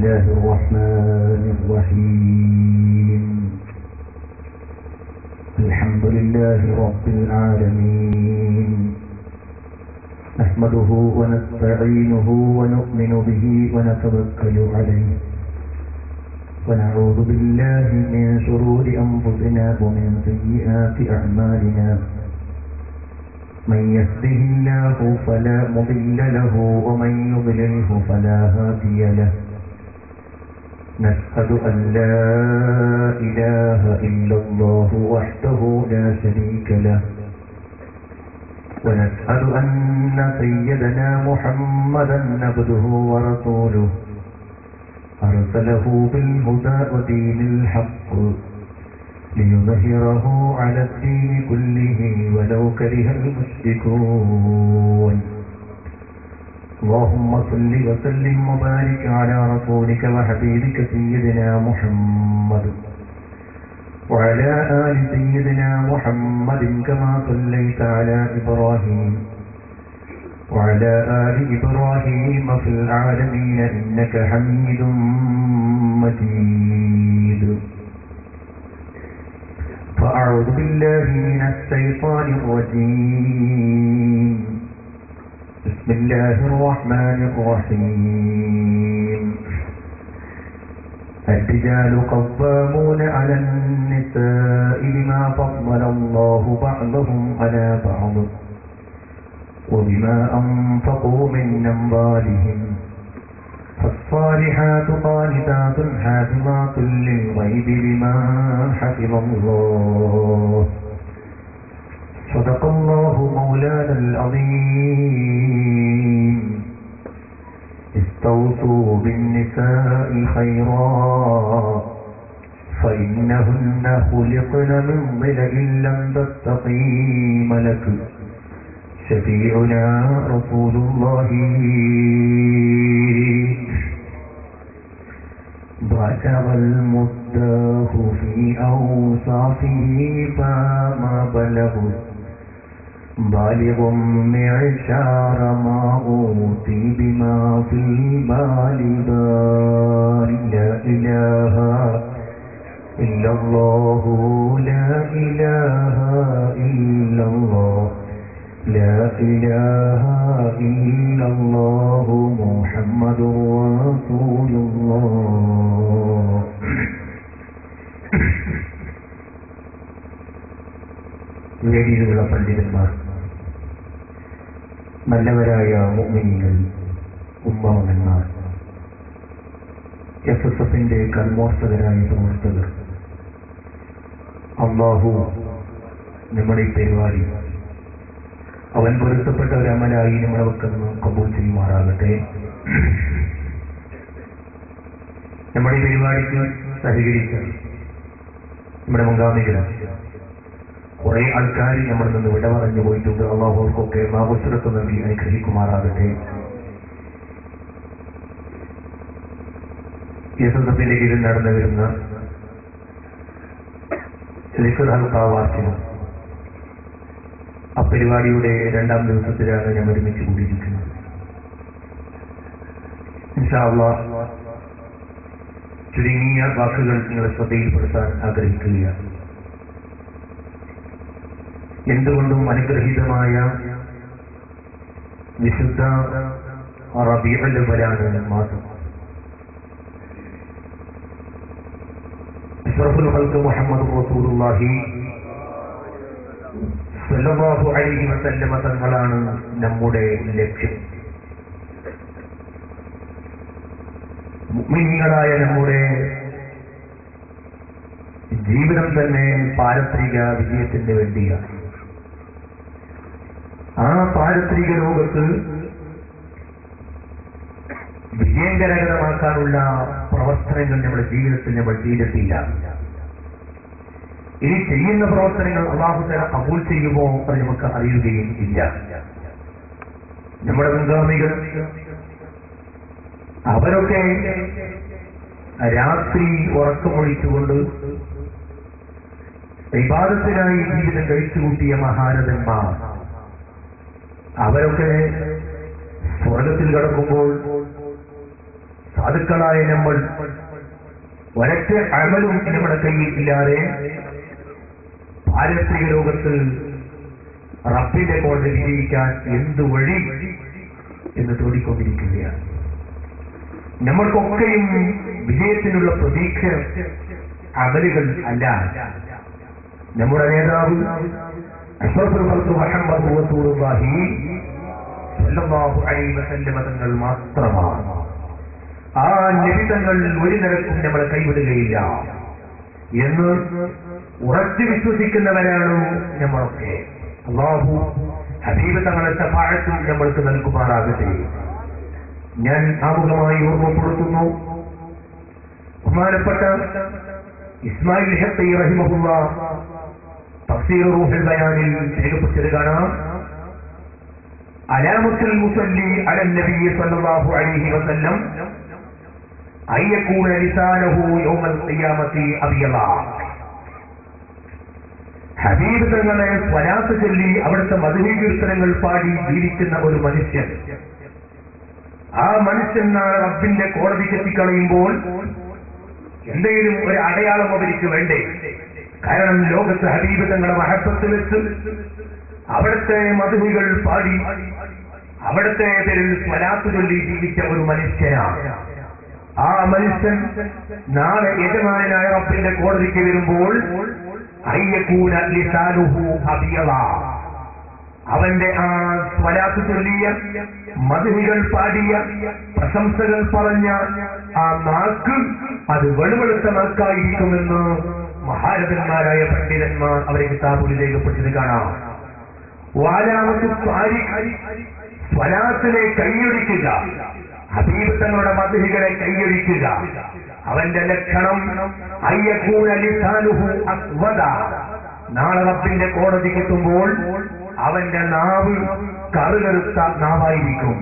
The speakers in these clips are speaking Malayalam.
الله الرحمن الرحيم الحمد لله رب العالمين نحمده ونستعينه ونؤمن به ونتوكل عليه ونعوذ بالله من شرور أنفسنا ومن سيئات أعمالنا من يهده الله فلا مضل له ومن يضلله فلا هادي له نشهد أن لا إله إلا الله وحده لا شريك له ونشهد أن سيدنا محمدا عبده ورسوله أرسله بالهدى ودين الحق ليظهره على الدين كله ولو كره المشركون اللهم صل وسلم وبارك على رسولك وحبيبك سيدنا محمد وعلى آل سيدنا محمد كما صليت على إبراهيم وعلى آل إبراهيم في العالمين إنك حميد مجيد فأعوذ بالله من الشيطان الرجيم بسم الله الرحمن الرحيم الرجال قوامون على النساء بما فضل الله بعضهم على بعض وبما أنفقوا من أموالهم فالصالحات قانتات حافظات للغيب بما حفظ الله صدق الله مولانا العظيم استوصوا بالنساء خيرا فإنهن خلقن من ضلع لم تستقيم لك شفيعنا رسول الله بلغ المداه في أوصافه فما بلغ بالغ معشار ما أوتي بما في البال لا إله إلا الله لا إله إلا الله لا إله إلا الله محمد رسول الله വേദിയിലുള്ള പണ്ഡിതന്മാർ, നല്ലവരായ മുഅ്മിനീങ്ങൾ, ഉമ്മമാർ, എസ്എസ്എഫിന്റെ കർമ്മോത്സവരായ പ്രവർത്തകർ, അല്ലാഹു നമ്മുടെ ഈ പരിപാടി അവൻ പൊരുത്തപ്പെട്ട ഒരമലായി നമ്മളെ വെക്കുന്ന കബൂൽ ചെയ്യുമാറാകട്ടെ. നമ്മുടെ ഈ പരിപാടിക്ക് സഹകരിക്കാൻ നമ്മുടെ മുൻഗാമികൾ കുറെ ആൾക്കാർ നമ്മളിൽ നിന്ന് വിട പറഞ്ഞു പോയിട്ടുണ്ട്. അള്ളാഹുവർക്കൊക്കെ മാവസുരത്ത് നൽകി അനുഗ്രഹിക്കുമാറാകട്ടെ. എസ്എസ്എഫിന്റെ കീഴിൽ നടന്നു വരുന്ന വാർഷികം ആ പരിപാടിയുടെ 2ാം ദിവസത്തിലാണ് ഞാൻ ഒരുമിച്ച് കൂടിയിരിക്കുന്നത്. ഇൻഷാ അല്ലാഹ് ചുരുങ്ങിയ വാക്കുകൾ നിങ്ങളെ ശ്രദ്ധയിൽപ്പെടുത്താൻ ആഗ്രഹിക്കുകയാണ്. എന്തുകൊണ്ടും അനുഗ്രഹീതമായ വിശുദ്ധ റബീഉൽ അവ്വലാണ് മാസം. അഷ്റഫുൽ ഖൽഖ് മുഹമ്മദ് റസൂലുള്ളാഹി സ്വല്ലല്ലാഹു അലൈഹി വസല്ലമ തങ്ങളാണ് നമ്മുടെ ലക്ഷ്യം. മുഅ്മിനീങ്ങളായ നമ്മുടെ ജീവിതം തന്നെ പാരത്രിക വിജയത്തിന് വേണ്ടിയാണ്. ആ പാരത്രിക ലോകത്ത് വിജയകരമാക്കാനുള്ള പ്രവർത്തനങ്ങൾ നമ്മുടെ ജീവിതത്തിൽ നമ്മൾ ചെയ്തിട്ടില്ല. ഇനി ചെയ്യുന്ന പ്രവർത്തനങ്ങൾ അല്ലാഹു തആല കബൂൽ ചെയ്യുമോ അത് നമുക്ക് അറിയുകയും ഇല്ല. നമ്മുടെ മുൻഗാമികൾ അവരൊക്കെ രാത്രി ഉറക്കമൊഴിച്ചുകൊണ്ട് ഇബാദത്തിനായി ജീവിതം കഴിച്ചുകൂട്ടിയ മഹാരഥന്മാർ അവരൊക്കെ സ്വർഗത്തിൽ കിടക്കുമ്പോൾ സാധുക്കളായ നമ്മൾ ഒരൊറ്റ അമലും നമ്മുടെ കയ്യിൽ ഇല്ലാതെ പാരത്രിക ലോകത്ത് റബ്ബിന്റെ കോടതി വിജയിക്കാൻ എന്ത് വഴി എന്ന് തോടിക്കൊണ്ടിരിക്കുകയാണ്. നമ്മൾക്കൊക്കെയും വിജയത്തിനുള്ള പ്രതീക്ഷ അമലുകൾ അല്ല. നമ്മുടെ നേതാവ് അഷ്റഫുൽ ഖൽഖ് മുഹമ്മദ് റസൂലുള്ളാഹി സ്വല്ലല്ലാഹു അലൈഹി വസല്ലം തങ്ങൾ മാത്രമാണ്. ആ നബി തങ്ങൾ ഒരു നിരക്കും നമ്മളെ കൈവിടുകയില്ല എന്ന് ഉറച്ചു വിശ്വസിക്കുന്നവരാണ് നമ്മളൊക്കെ. അല്ലാഹു ഹബീബ് തങ്ങളെ ശഫാഅത്തും നമ്മൾക്ക് നൽകുമാറാകട്ടെ. ഞാൻ ആമുഖമായി ഓർമ്മപ്പെടുത്തുന്നു, ബഹുമാനപ്പെട്ട ഇസ്മായിൽ ഹഖി റഹിമഹുല്ലാഹ് തഫ്സീർ റൂഹുൽ ബയാനിൽ രേഖപ്പെടുത്തിയത് കാണാം. അലാമത്തുൽ മുസല്ലി അലൻ നബി സ്വല്ലല്ലാഹു അലൈഹി വസല്ലം അയ്യകൂന ലിസാനഹു യൗമൽ ഖിയാമത്തി അബിയളാ. ഹബീബ് തങ്ങളെ സ്വലാത്ത് ചൊല്ലി അവിടുത്തെ മദ്ഹ് കീർത്തനങ്ങൾ പാടി ജീവിക്കുന്ന ഒരു മനുഷ്യൻ, ആ മനുഷ്യൻ റബ്ബിന്റെ കോടതിക്ക് എത്തിക്കളയുമ്പോൾ എന്തെങ്കിലും ഒരു അടയാളം അവർക്ക് വേണ്ടേ? കാരണം ലോകത്ത് ഹബീബ് തങ്ങളെ മഹബത്ത് വെച്ച് അവിടുത്തെ മദ്ഹുകൾ പാടി അവിടുത്തെ പേരിൽ സ്വലാത്ത് ചൊല്ലി ജീവിച്ച ഒരു മനുഷ്യനാണ്. ആ മനുഷ്യൻ നാളെ യജമാനായ റബ്ബിന്റെ കോടതിക്ക് വരുമ്പോൾ അയ്യകൂന ലിസാനുഹു അബിയളാ, അവന്റെ ആ സ്വലാത്ത് ചൊല്ലിയ മദ്ഹുകൾ പാടിയ പ്രശംസകൾ പറഞ്ഞ ആ നാക്ക് അത് വെളുവെളുത്ത നാക്കായിരിക്കുമെന്ന് മഹാരഥന്മാരായ പണ്ഡിതന്മാർ അവരെ കിതാബിൽ രേഖപ്പെടുത്തിയത് കാണാം. വാലാമത്ത് സ്വലാത്തിനെ കൈയൊഴിക്കുക, ഹബീബ് തങ്ങളുടെ മദ്ഹുകളെ കൈയൊഴിക്കുക. അവന്റെ ലക്ഷണം അയ്യകൂന ലിസാനുഹു അസ്വദ, നാളെ റബ്ബിന്റെ കോടതിക്ക് എത്തുമ്പോൾ അവന്റെ നാവ് കറുകറുത്ത നാവായിരിക്കും.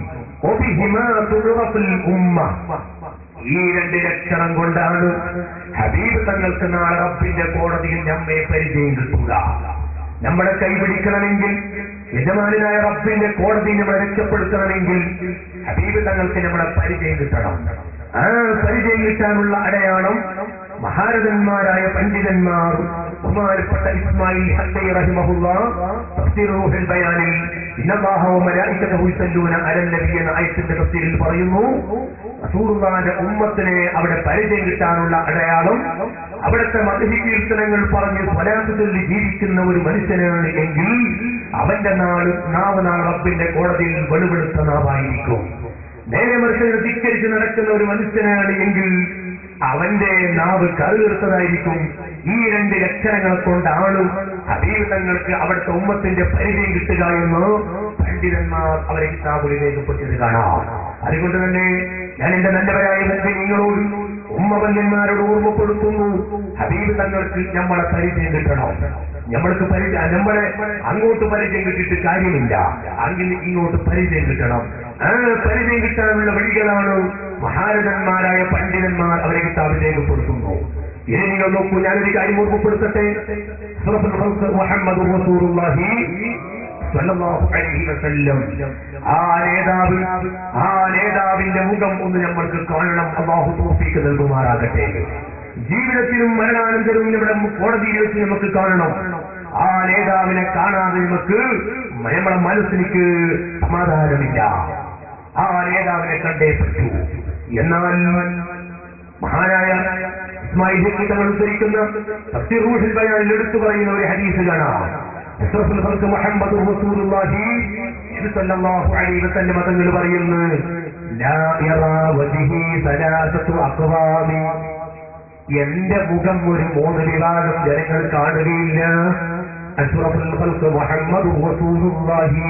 ഈ രണ്ട് ലക്ഷണം കൊണ്ടാണ് ഹബീബ് തങ്ങൾക്ക് നാളെ റബ്ബിന്റെ കോടതിയിൽ നമ്മെ പരിചയം കിട്ടുക. നമ്മളെ കൈപിടിക്കണമെങ്കിൽ, യജമാനായ റബ്ബിന്റെ കോടതി നമ്മളെ രക്ഷപ്പെടുത്തണമെങ്കിൽ ഹബീബ് തങ്ങൾക്ക് നമ്മളെ പരിചയം കിട്ടണം. ആ പരിചയം കിട്ടാനുള്ള അടയാളം മഹാരഥന്മാരായ പണ്ഡിതന്മാർ ബഹുമാനപ്പെട്ട ഇസ്മായിൽ ഹഖി റഹിമഹുല്ലാഹ് തഫ്സീർ റൂഹുൽ ബയാനിൽ ഇന്നല്ലാഹ വ മലായികതഹു യുസല്ലൂന അലൻ നബി എന്ന ആയത്തിന്റെ തഫ്സീറിൽ പറയുന്നു, റസൂലുള്ളാഹിന്റെ ഉമ്മത്തിനെ അവിടെ പരിചയം കിട്ടാനുള്ള അടയാളം അവിടുത്തെ മദ്ഹ് കീർത്തനങ്ങൾ പറഞ്ഞ് സ്വലാത്ത് ചൊല്ലി ജീവിക്കുന്ന ഒരു മനുഷ്യനാണ് എങ്കിൽ അവന്റെ നാവ് നാളെ റബ്ബിന്റെ കോടതിയിൽ വെളുവെളുത്ത നാവായിരിക്കും. നേരെ മറിച്ച് ധിക്കരിച്ച് നടക്കുന്ന ഒരു മനുഷ്യനാണ് എങ്കിൽ അവന്റെ നാവ് കറുകീർത്തതായിരിക്കും. ഈ രണ്ട് ലക്ഷണങ്ങളെ കൊണ്ടാണ് ഹബീബ് തങ്ങൾക്ക് അവിടുത്തെ ഉമ്മത്തിന്റെ പരിചയം കിട്ടുക എന്ന് പണ്ഡിതന്മാർ അവരെ കിതാബിൽ രേഖപ്പെടുത്തിയത് കാണാം. അതുകൊണ്ട് തന്നെ ഞാൻ എന്റെ നല്ലവരായ മുസ്ലിങ്ങളോട് ഉമ്മവന്യന്മാരോട് ഓർമ്മപ്പെടുത്തുന്നു, ഹബീബ് തങ്ങൾക്ക് നമ്മളെ പരിചയം കിട്ടണം. നമ്മളെ അങ്ങോട്ട് പരിചയം കിട്ടിയിട്ട് കാര്യമില്ല, അങ്ങനെ ഇങ്ങോട്ട് പരിചയം കിട്ടണം. ആ പരിചയം കിട്ടാനുള്ള വഴികളാണ് മഹാരഥന്മാരായ പണ്ഡിതന്മാർ അവരെ കിതാബിൽ രേഖപ്പെടുത്തുന്നു. ഇനി നിങ്ങൾ നോക്കൂ, ഞാനൊരു കാര്യം ഓർമ്മപ്പെടുത്തട്ടെ. മുഹമ്മദ് റസൂലുള്ളാഹി സ്വല്ലല്ലാഹു അലൈഹി വസല്ലം, ആ നേതാവിന്റെ മുഖം ഒന്ന് നമ്മൾക്ക് കാണണം. അല്ലാഹു തൗഫീഖ് നൽകുമാറാകട്ടെ. ജീവിതത്തിലും മരണാനന്തരവും ഇവിടെ കോടതിയിൽ വെച്ച് നമുക്ക് കാണണം. ആ നേതാവിനെ കാണാതെ നമ്മുടെ മനസ്സിലേക്ക് സമാധാനമില്ല. ആ നേതാവിനെ കണ്ടേ പറ്റൂ. എന്നാൽ മഹാനായ ഇസ്മായിൽ ഹഖി തങ്ങൾ ഉദ്ധരിക്കുന്ന തഫ്സീർ റൂഹുൽ ബയാനിൽ എടുത്തു പറയുന്ന ഒരു ഹദീസ് കാണാം. അഷ്റഫുൽ ഖൽഖ് മുഹമ്മദ് റസൂലുള്ളാഹി സ്വല്ലല്ലാഹു അലൈഹി വസല്ലം തങ്ങൾ പറയുന്നു, ലാ യറാ വജ്ഹി സലാസതു അഖ്വാമി, എന്റെ മുഖം ഒരു 3 വിഭാഗം ജനങ്ങൾ കാണുകയില്ല. അഷ്റഫുൽ ഖൽഖ് മുഹമ്മദ് റസൂലുള്ളാഹി,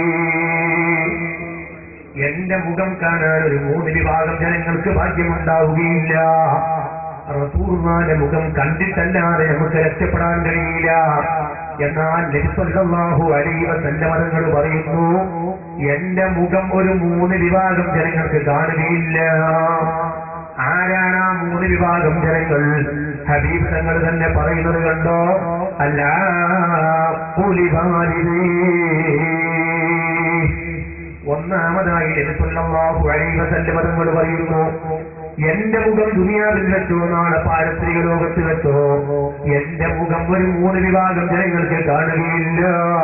എന്റെ മുഖം കാണാൻ ഒരു 3 വിഭാഗം ജനങ്ങൾക്ക് ഭാഗ്യമുണ്ടാവുകയില്ല. റസൂലുള്ളാഹിന്റെ മുഖം കണ്ടിട്ടല്ലാതെ നമുക്ക് രക്ഷപ്പെടാൻ കഴിയില്ല. എന്നാൽ നബി സല്ലല്ലാഹു അലൈഹി വസല്ലം തങ്ങൾ പറയുന്നു, എന്റെ മുഖം ഒരു 3 വിഭാഗം ജനങ്ങൾക്ക് കാണുകയില്ല. ആരാണ് ആ 3 വിഭാഗം ജനങ്ങൾ? ഹബീബ് തങ്ങൾ തന്നെ പറയുന്നത് കണ്ടോ, അല്ലാ ഒന്നാമതായി നബി സല്ലല്ലാഹു അലൈഹി വസല്ലം തങ്ങൾ പറയുന്നു, എന്റെ മുഖം ദുനിയാവിൽ വെച്ചോ നാളെ പാരത്രിക ലോകത്ത് വെച്ചോ എന്റെ മുഖം ഒരു 3 വിഭാഗം ജനങ്ങൾക്ക് കാണുകയില്ല.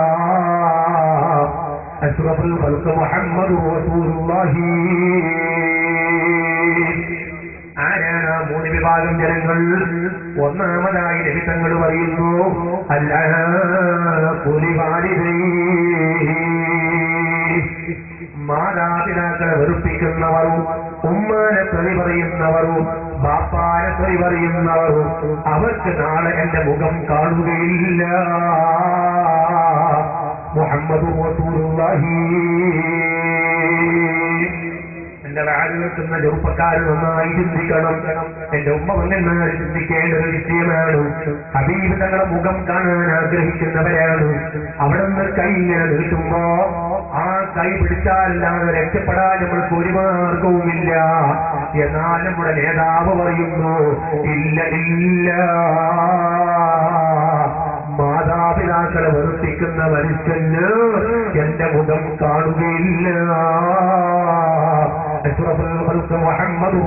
അഷ്റഫുൽ ഖൽഖ് മുഹമ്മദുർ റസൂലുള്ളാഹി. ആരാണ് 3 വിഭാഗം ജനങ്ങൾ? ഒന്നാമതായി നബി തങ്ങൾ പറയുന്നു, മാതാപിതാക്കളെ വെറുപ്പിക്കുന്നവരും ഉമ്മാനെ തെറി പറയുന്നവരും ബാപ്പാനെ തെറി പറയുന്നവരും അവർക്ക് നാളെ എന്റെ മുഖം കാണുകയില്ല. മുഹമ്മദ് റസൂലുള്ളാഹി. എന്റെ വാല് വെക്കുന്ന ചെറുപ്പക്കാരൻ നന്നായി ചിന്തിക്കണം. എന്റെ ഉമ്മ വന്നാൽ ചിന്തിക്കേണ്ട ഒരു വിഷയമാണ്. ഹബീബ് തങ്ങളുടെ മുഖം കാണാൻ ആഗ്രഹിക്കുന്നവരാണ്. അവിടെ നിന്ന് കൈ ഇങ്ങനെ നീട്ടുമ്പോ ആ കൈ പിടിച്ചാലല്ലാതെ രക്ഷപ്പെടാൻ നമ്മൾക്ക് ഒരു മാർഗവുമില്ല. എന്നാൽ നമ്മുടെ നേതാവ് പറയുന്നു, ഇല്ല ഇല്ല, മാതാപിതാക്കളെ വെറുപ്പിക്കുന്ന മനുഷ്യന് എന്റെ മുഖം കാണുകയില്ല. അഷ്റഫുൽ ഖൽഖ് മുഹമ്മദുർ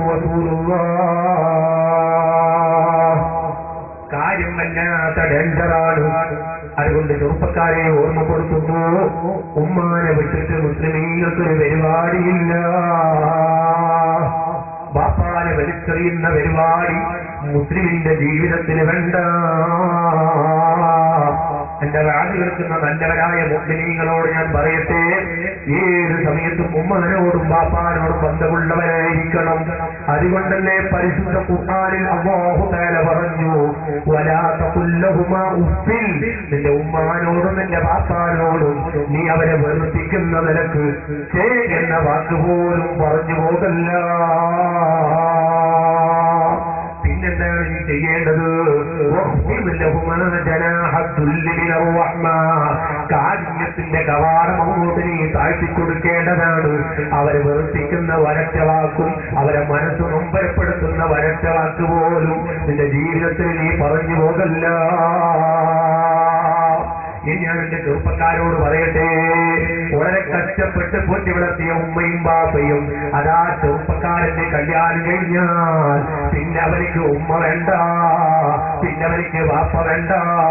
റസൂലുള്ളാഹ്. കാര്യം വല്ലാത്ത ഡേഞ്ചറാണ്. അതുകൊണ്ട് ചെറുപ്പക്കാരെ ഓർമ്മപ്പെടുത്തുന്നു, ഉമ്മാനെ വിട്ടിട്ട് മുസ്ലിമീങ്ങൾക്കൊരു പരിപാടിയില്ല. ബാപ്പാനെ വലിച്ചെറിയുന്ന പരിപാടി മുസ്ലിമിന്റെ ജീവിതത്തിന് വേണ്ട. എന്റെ വാല് കേൾക്കുന്ന നല്ലവരായ മുസ്ലിമീങ്ങളോട് ഞാൻ പറയട്ടെ, ഏത് സമയത്തും ഉമ്മനോടും ബാപ്പാനോടും ബന്ധമുള്ളവരായിരിക്കണം. അതുകൊണ്ടല്ലേ പരിശുദ്ധ ഖുർആനിൽ അല്ലാഹു തആല പറഞ്ഞു, വലാ തഖുൽ ലഹുമാ ഉഫ്ഫിൻ. നിന്റെ ഉമ്മാനോടും നിന്റെ ബാപ്പാനോടും നീ അവരെ വെറുപ്പിക്കുന്ന നിലക്ക് ഛേ എന്ന വാക്കുപോലും പറഞ്ഞു പോകല്ല. പിന്നെന്താണ് നീ ചെയ്യേണ്ടത്? കാരുണ്യത്തിന്റെ കവാടം അങ്ങോട്ട് നീ താഴ്ത്തിക്കൊടുക്കേണ്ടതാണ്. അവരെ വെറുപ്പിക്കുന്ന വരച്ച വാക്കും അവരെ മനസ്സ് നൊമ്പരപ്പെടുത്തുന്ന വരച്ച വാക്ക് പോലും നിന്റെ ജീവിതത്തിൽ നീ പറഞ്ഞു പോകല്ല. ഇനി ഞാൻ എന്റെ ചെറുപ്പക്കാരോട് പറയട്ടെ, വളരെ കഷ്ടപ്പെട്ട് പോറ്റി വളർത്തിയ ഉമ്മയും ബാപ്പയും അതാ ചെറുപ്പക്കാരന്റെ കല്യാണം കഴിഞ്ഞാൽ പിന്നെ അവർക്ക് ഉമ്മ വേണ്ട, പിന്നെ അവർക്ക് ബാപ്പ വേണ്ട.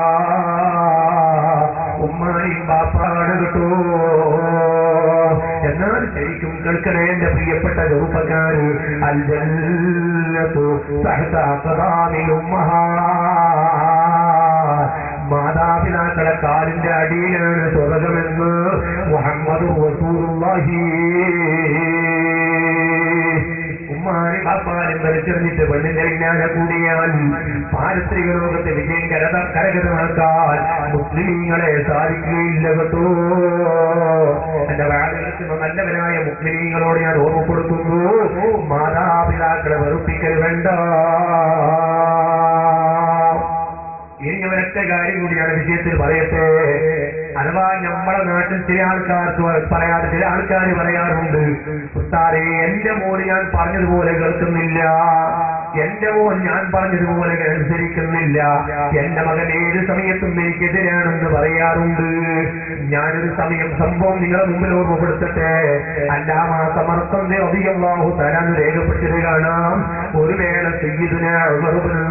ഉമ്മാനും ബാപ്പാണ് കേട്ടോ. എന്നാൽ ശരിക്കും കേൾക്കണേ എന്റെ പ്രിയപ്പെട്ട ചെറുപ്പക്കാര്, അൽ ജന്നത്തു തഹ്ത അഖ്ദാമിൽ ഉമ്മഹാത്ത്. മാതാപിതാക്കളെ കാലിന്റെ അടിയിലാണ് സ്വർഗമെന്ന് മുഹമ്മദ് റസൂലുള്ളാഹി. ഉമ്മാനും ബാപ്പാനും വലിച്ചെറിഞ്ഞിട്ട് പെണ്ണിന്റെ പിന്നാലെ കൂടിയാൽ പാരത്രിക ലോകത്തെ വിജയം കരകതമാക്കാൻ മുസ്ലിമീങ്ങളെ സാധിക്കുകയില്ല കേട്ടോ. എന്റെ വാഴകൾക്കുന്ന നല്ലവരായ മുസ്ലിമീങ്ങളോട് ഞാൻ ഓർമ്മപ്പെടുത്തുന്നു, മാതാപിതാക്കളെ വെറുപ്പിക്കൽ വേണ്ട. ഇനി ഒരൊറ്റ കാര്യം കൂടിയാണ് വിഷയത്തിൽ പറയട്ടെ. അഥവാ നമ്മുടെ നാട്ടിൽ ചില ആൾക്കാർക്ക് പറയാതെ ചില ആൾക്കാർ പറയാറുണ്ട്, ഉസ്താദേ എന്റെ മോന് ഞാൻ പറഞ്ഞതുപോലെ കേൾക്കുന്നില്ല, എന്റെ മോൻ ഞാൻ പറഞ്ഞതുപോലെ അനുസരിക്കുന്നില്ല, എന്റെ മകൻ ഏത് സമയത്തും എനിക്കെതിരാണെന്ന് പറയാറുണ്ട്. ഞാനൊരു സംഭവം നിങ്ങളുടെ മുമ്പിൽ ഓർമ്മപ്പെടുത്തട്ടെ. അല്ലാമാ സമർത്ഥം റളിയല്ലാഹു തആല രേഖപ്പെട്ടത് കാണാം. ഒരു വേള സയ്യിദുനാ ഉമർ ഇബ്നുൽ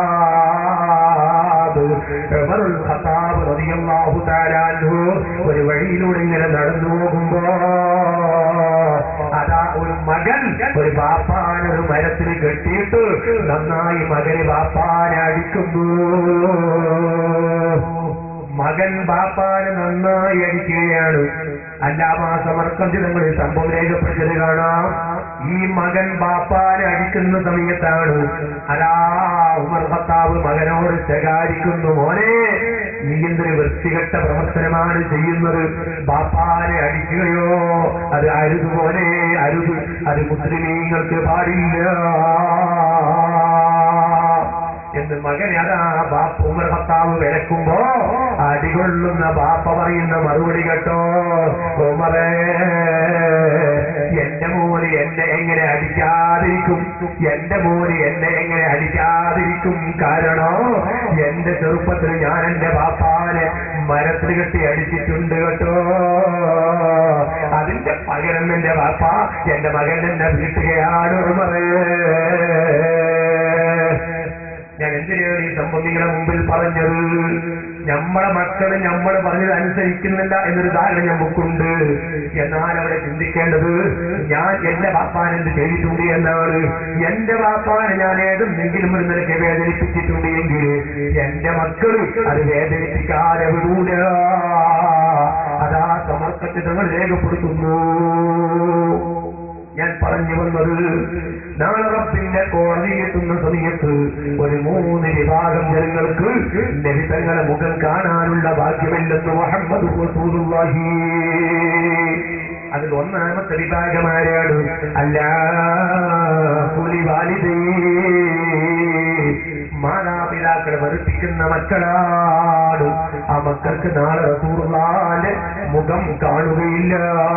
ഖത്താബ് റളിയല്ലാഹു തആല അൻഹു ഒരു വഴിയിലൂടെ ഇങ്ങനെ നടന്നു പോകുമ്പോ അതാ ഒരു മകൻ ഒരു ബാപ്പാനെ ഒരു മരത്തിൽ കെട്ടിയിട്ട് നന്നായി മകന് ബാപ്പാനെ അടിക്കുന്നു. മകൻ ബാപ്പാനെ നന്നായി അടിക്കുകയാണ്. അല്ലാമാ സമർക്കന്തിതങ്ങളിൽ സംഭവം രേഖപ്പെട്ടത് കാണാം. ഈ മകൻ ബാപ്പാനെ അടിക്കുന്ന സമയത്താണ് അതാ ഉമർ ഖത്താബ് മകനോട് ശകാരിക്കുന്നു, മോനെ നീ എന്തൊരു വൃത്തികെട്ട പ്രവർത്തനമാണ് ചെയ്യുന്നത്, ബാപ്പാനെ അടിക്കുകയോ, അത് അരുത് മോനെ, അരുത്, അത് മുസ്ലിമീങ്ങൾക്ക് പാടില്ല എന്ന് മകനെ അതാ ബാപ്പ ഉമർ ഖത്താബ് വിലക്കുമ്പോ അടികൊള്ളുന്ന ബാപ്പ പറയുന്ന മറുപടി കേട്ടോ, ഉമറേ എന്റെ മോന് എന്നെ എങ്ങനെ അടിക്കാതിരിക്കും, എന്റെ മോന് എന്നെ എങ്ങനെ അടിക്കാതിരിക്കും, കാരണോ എന്റെ ചെറുപ്പത്തിൽ ഞാൻ എന്റെ ബാപ്പാനെ മരത്തിൽ കെട്ടി അടിച്ചിട്ടുണ്ട് കേട്ടോ. അതിന്റെ പകരം എന്റെ ബാപ്പ എന്റെ മകൻ എന്നെ വീട്ടുകയാണ് ഉമറേ. ഇപ്പൊ നിങ്ങളുടെ മുമ്പിൽ പറഞ്ഞത് നമ്മളെ മക്കള് നമ്മൾ പറഞ്ഞത് അനുസരിക്കുന്നില്ല എന്നൊരു ധാരണ നമുക്കുണ്ട്. എന്നാൽ അവിടെ ചിന്തിക്കേണ്ടത് ഞാൻ എന്റെ ബാപ്പാൻ എന്ത് ചെയ്തിട്ടുണ്ട് എന്നാണ്. എന്റെ ബാപ്പാനെ ഞാൻ ഏതെങ്കിലും ഒരു നിലയ്ക്ക് വേദനിപ്പിച്ചിട്ടുണ്ട് എങ്കിൽ എന്റെ മക്കള് അത് വേദനിപ്പിക്കാതെ വിടൂല. അതാ സമർപ്പത്തിൽ നമ്മൾ രേഖപ്പെടുത്തുന്നു. ഞാൻ പറഞ്ഞു വന്നത് നാളെ റബ്ബിന്റെ കോടതി എത്തുന്ന സമയത്ത് ഒരു 3 വിഭാഗം ജനങ്ങൾക്ക് നബി തങ്ങളുടെ മുഖം കാണാനുള്ള ഭാഗ്യമില്ലെന്ന് മുഹമ്മദ് റസൂലുള്ളാഹി. അതിൽ ഒന്നാമത്തെ വിഭാഗമാരാണ് മാതാപിതാക്കളെ വെറുപ്പിക്കുന്ന മക്കളാണ്. ആ മക്കൾക്ക് നാളെ റസൂലുള്ളാഹിന്റെ മുഖം കാണുകയില്ല.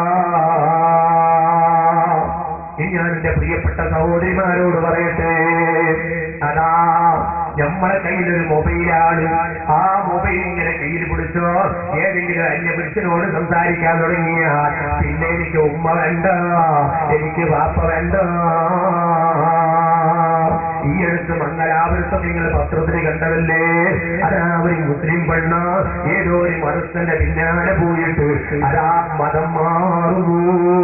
ഇനി ഞാൻ എന്റെ പ്രിയപ്പെട്ട സഹോദരിമാരോട് പറയട്ടെ, അതാ നമ്മളെ കയ്യിലൊരു മൊബൈലാണ്. ആ മൊബൈൽ ഇങ്ങനെ കയ്യിൽ പിടിച്ചോ ഏതെങ്കിലും അന്യപുരുഷനോട് സംസാരിക്കാൻ തുടങ്ങിയാൽ പിന്നെ എനിക്ക് ഉമ്മ വേണ്ട, എനിക്ക് വാപ്പ വേണ്ട. ഈ അടുത്ത് മംഗലാപുരത്ത് നിങ്ങൾ പത്രത്തിൽ കണ്ടതല്ലേ, അതാ ഒരു മുസ്ലിം പെണ്ണ ഏതോ ഒരു മതത്തിന്റെ പിന്നാലെ പോയിട്ട് അതാ മതം മാറുന്നു.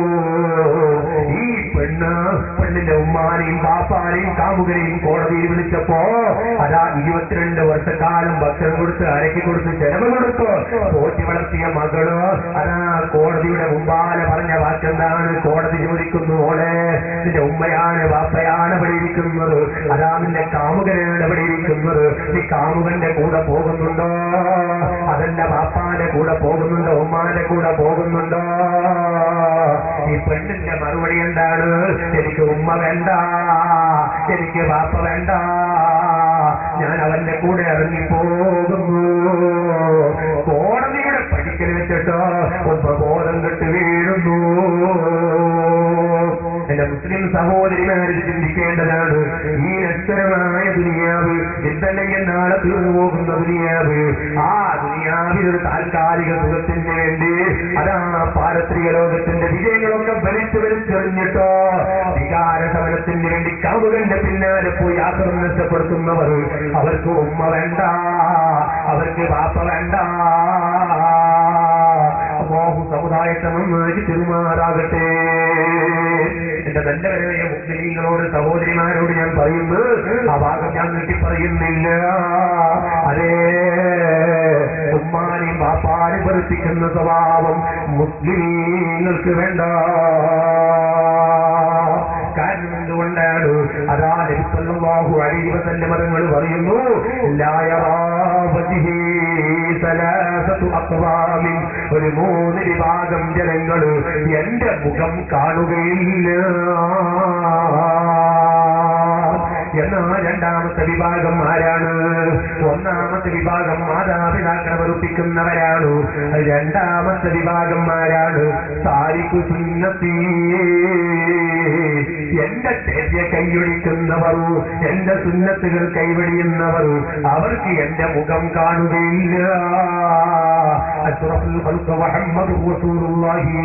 ഈ പെണ്ണിന്റെ ഉമ്മാനെയും ബാപ്പാനെയും കാമുകനെയും കോടതിയിൽ വിളിച്ചപ്പോ അതാ 22 വർഷക്കാലം ഭക്ഷണം കൊടുത്ത് അരക്കി കൊടുത്ത് ചെലവ് കൊടുത്ത് പോറ്റി വളർത്തിയ മകള് അതാ കോടതിയുടെ മുമ്പാലെ പറഞ്ഞ വാക്കെന്താണ്? കോടതി ചോദിക്കുന്നു, മോളെ നിന്റെ ഉമ്മയാണ് ബാപ്പയാണ് ഇവിടെ ഇരിക്കുന്നത്, അതാ നിന്റെ കാമുകനാണ് ഇവിടെ ഇരിക്കുന്നത്, നീ കാമുകന്റെ കൂടെ പോകുന്നുണ്ടോ? അതല്ല ബാപ്പാന്റെ കൂടെ പോകുന്നുണ്ടോ? ഉമ്മാന്റെ കൂടെ പോകുന്നുണ്ടോ? ഈ പെണ്ണിന്റെ മറുപടി എന്താണ്? എനിക്ക് ഉമ്മ വേണ്ട, എനിക്ക് ബാപ്പ വേണ്ട, ഞാൻ അവന്റെ കൂടെ ഇറങ്ങിപ്പോകുന്നു. കോടതിയുടെ പടിക്കൽ വെച്ചിട്ടോ ബോധം കെട്ട് വീഴുന്നു. എന്റെ മുസ്ലിം സഹോദരിമാര് ചിന്തിക്കേണ്ടതാണ്. ഈ അക്ഷരമായ ദുനിയാവ് ഇതല്ലെങ്കിൽ നാളെ തീർന്നു പോകുന്ന ദുനിയാവ്, ആ ദുനിയാവിലൊരു താൽക്കാലിക സുഖത്തിന് വേണ്ടി അതാ പാരത്രിക ലോകത്തിന്റെ വിജയങ്ങളൊക്കെ വലിച്ചെറിഞ്ഞിട്ടോ വികാര സമരത്തിന് വേണ്ടി കാമുകന്റെ പിന്നാലെ പോയി ആക്രമണം നഷ്ടപ്പെടുത്തുന്നവർ, അവർക്ക് ഉമ്മ വേണ്ട, അവർക്ക് ബാപ്പ വേണ്ട. അല്ലാഹു സമുദായത്തെ നന്നായി പെരുമാറാകട്ടെ. എന്റെ നല്ലവരായ മുസ്ലിങ്ങളോട് സഹോദരിമാരോട് ഞാൻ പറയുന്നു, ആ ഭാഗം ഞാൻ നീട്ടി പറയുന്നില്ല. അതേ ഉമ്മാനെയും ബാപ്പാനെയും വെറുപ്പിക്കുന്ന സ്വഭാവം മുസ്ലിങ്ങൾക്ക് വേണ്ട. കാരണം എന്തുകൊണ്ടാണ്? അതാ നബി സല്ലല്ലാഹു അലൈഹി വസല്ലം മതങ്ങൾ പറയുന്നു, ലാ യറാ വജ്ഹി സലാസതു അഖ്വാമിൻ, ഒരു 3 വിഭാഗം ജനങ്ങൾ എന്റെ മുഖം കാണുകയില്ല. എന്നാൽ രണ്ടാമത്തെ വിഭാഗം ആരാണ്? ഒന്നാമത്തെ വിഭാഗം മാതാപിതാക്കളെ വെറുപ്പിക്കുന്നവരാണ്. രണ്ടാമത്തെ വിഭാഗം ആരാണ്? താരിഖു സുന്നത്തി, എന്റെ തെര്യ കൈയൊഴിക്കുന്നവർ, എന്റെ സുന്നത്തുകൾ കൈവെടിയുന്നവർ, അവർക്ക് എന്റെ മുഖം കാണുകയില്ല. അഷ്റഫുൽ ഖൽഖ് മുഹമ്മദ് റസൂലുള്ളാഹി.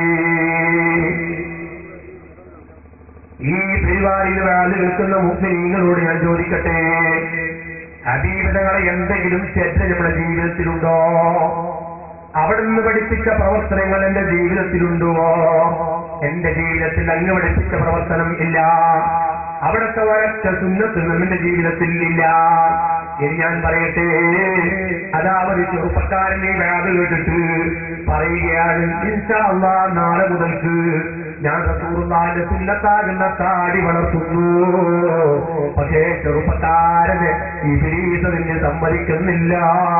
ഈ പരിപാടിയിൽ വാല് കേൾക്കുന്ന മുസ്ലിങ്ങളോട് ഞാൻ ചോദിക്കട്ടെ, ഹബീബിതകളെ എന്തെങ്കിലും തെറ്റ് നമ്മുടെ ജീവിതത്തിലുണ്ടോ? അവിടുന്ന് പഠിപ്പിച്ച പ്രവർത്തനങ്ങൾ എന്റെ ജീവിതത്തിലുണ്ടോ? എന്റെ ജീവിതത്തിൽ അങ്ങ് പഠിപ്പിച്ച പ്രവർത്തനം ഇല്ല. അവിടുത്തെ വരച്ച സുന്നത്തും എന്റെ ജീവിതത്തിൽ ഇല്ല. ഇനി ഞാൻ പറയട്ടെ, അതാ ഒരു ചെറുപ്പക്കാരനെ വാല് കേട്ടിട്ട് പറയുകയാണ്, ഇൻഷാ അല്ലാഹ് നാളെ മുതൽക്ക് ഞാൻ റസൂലുള്ളാഹിന്റെ സുന്നത്താകുന്ന താടി വളർത്തുന്നു. പക്ഷേ ചെറുപ്പക്കാരന് ഇബ്ലീസ് അതിന് സമ്മതിക്കുന്നില്ല.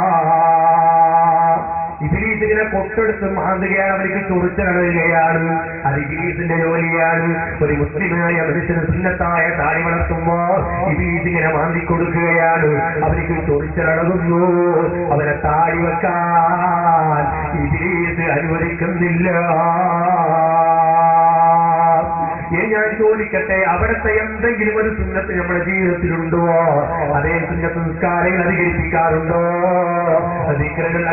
ഇബ്ലീസ് ഇങ്ങനെ കൊട്ടെടുത്ത് മാന്തുകയാണ്, അവർക്ക് ചൊറിച്ചിലടയുകയാണ്. അത് ഇബ്ലീസിന്റെ ജോലിയാണ്. ഒരു മുസ്ലിമായ മനുഷ്യന് സുന്നത്തായ താടി വളർത്തുമ്പോ ഇബ്ലീസ് ഇങ്ങനെ മാന്തിക്കൊടുക്കുകയാണ്, അവർക്ക് ചൊറിച്ചിലടകുന്നു. അവരെ താടി വെക്കാൻ ഇബ്ലീസ് അനുവദിക്കുന്നില്ല. ഞാൻ ചോദിക്കട്ടെ, അവിടുത്തെ എന്തെങ്കിലും ഒരു സുന്നത്ത് നമ്മുടെ ജീവിതത്തിലുണ്ടോ? അതേ സുന്നത്ത് നിസ്കാരങ്ങൾ അധികരിപ്പിക്കാറുണ്ടോ? ദിക്റുകൾ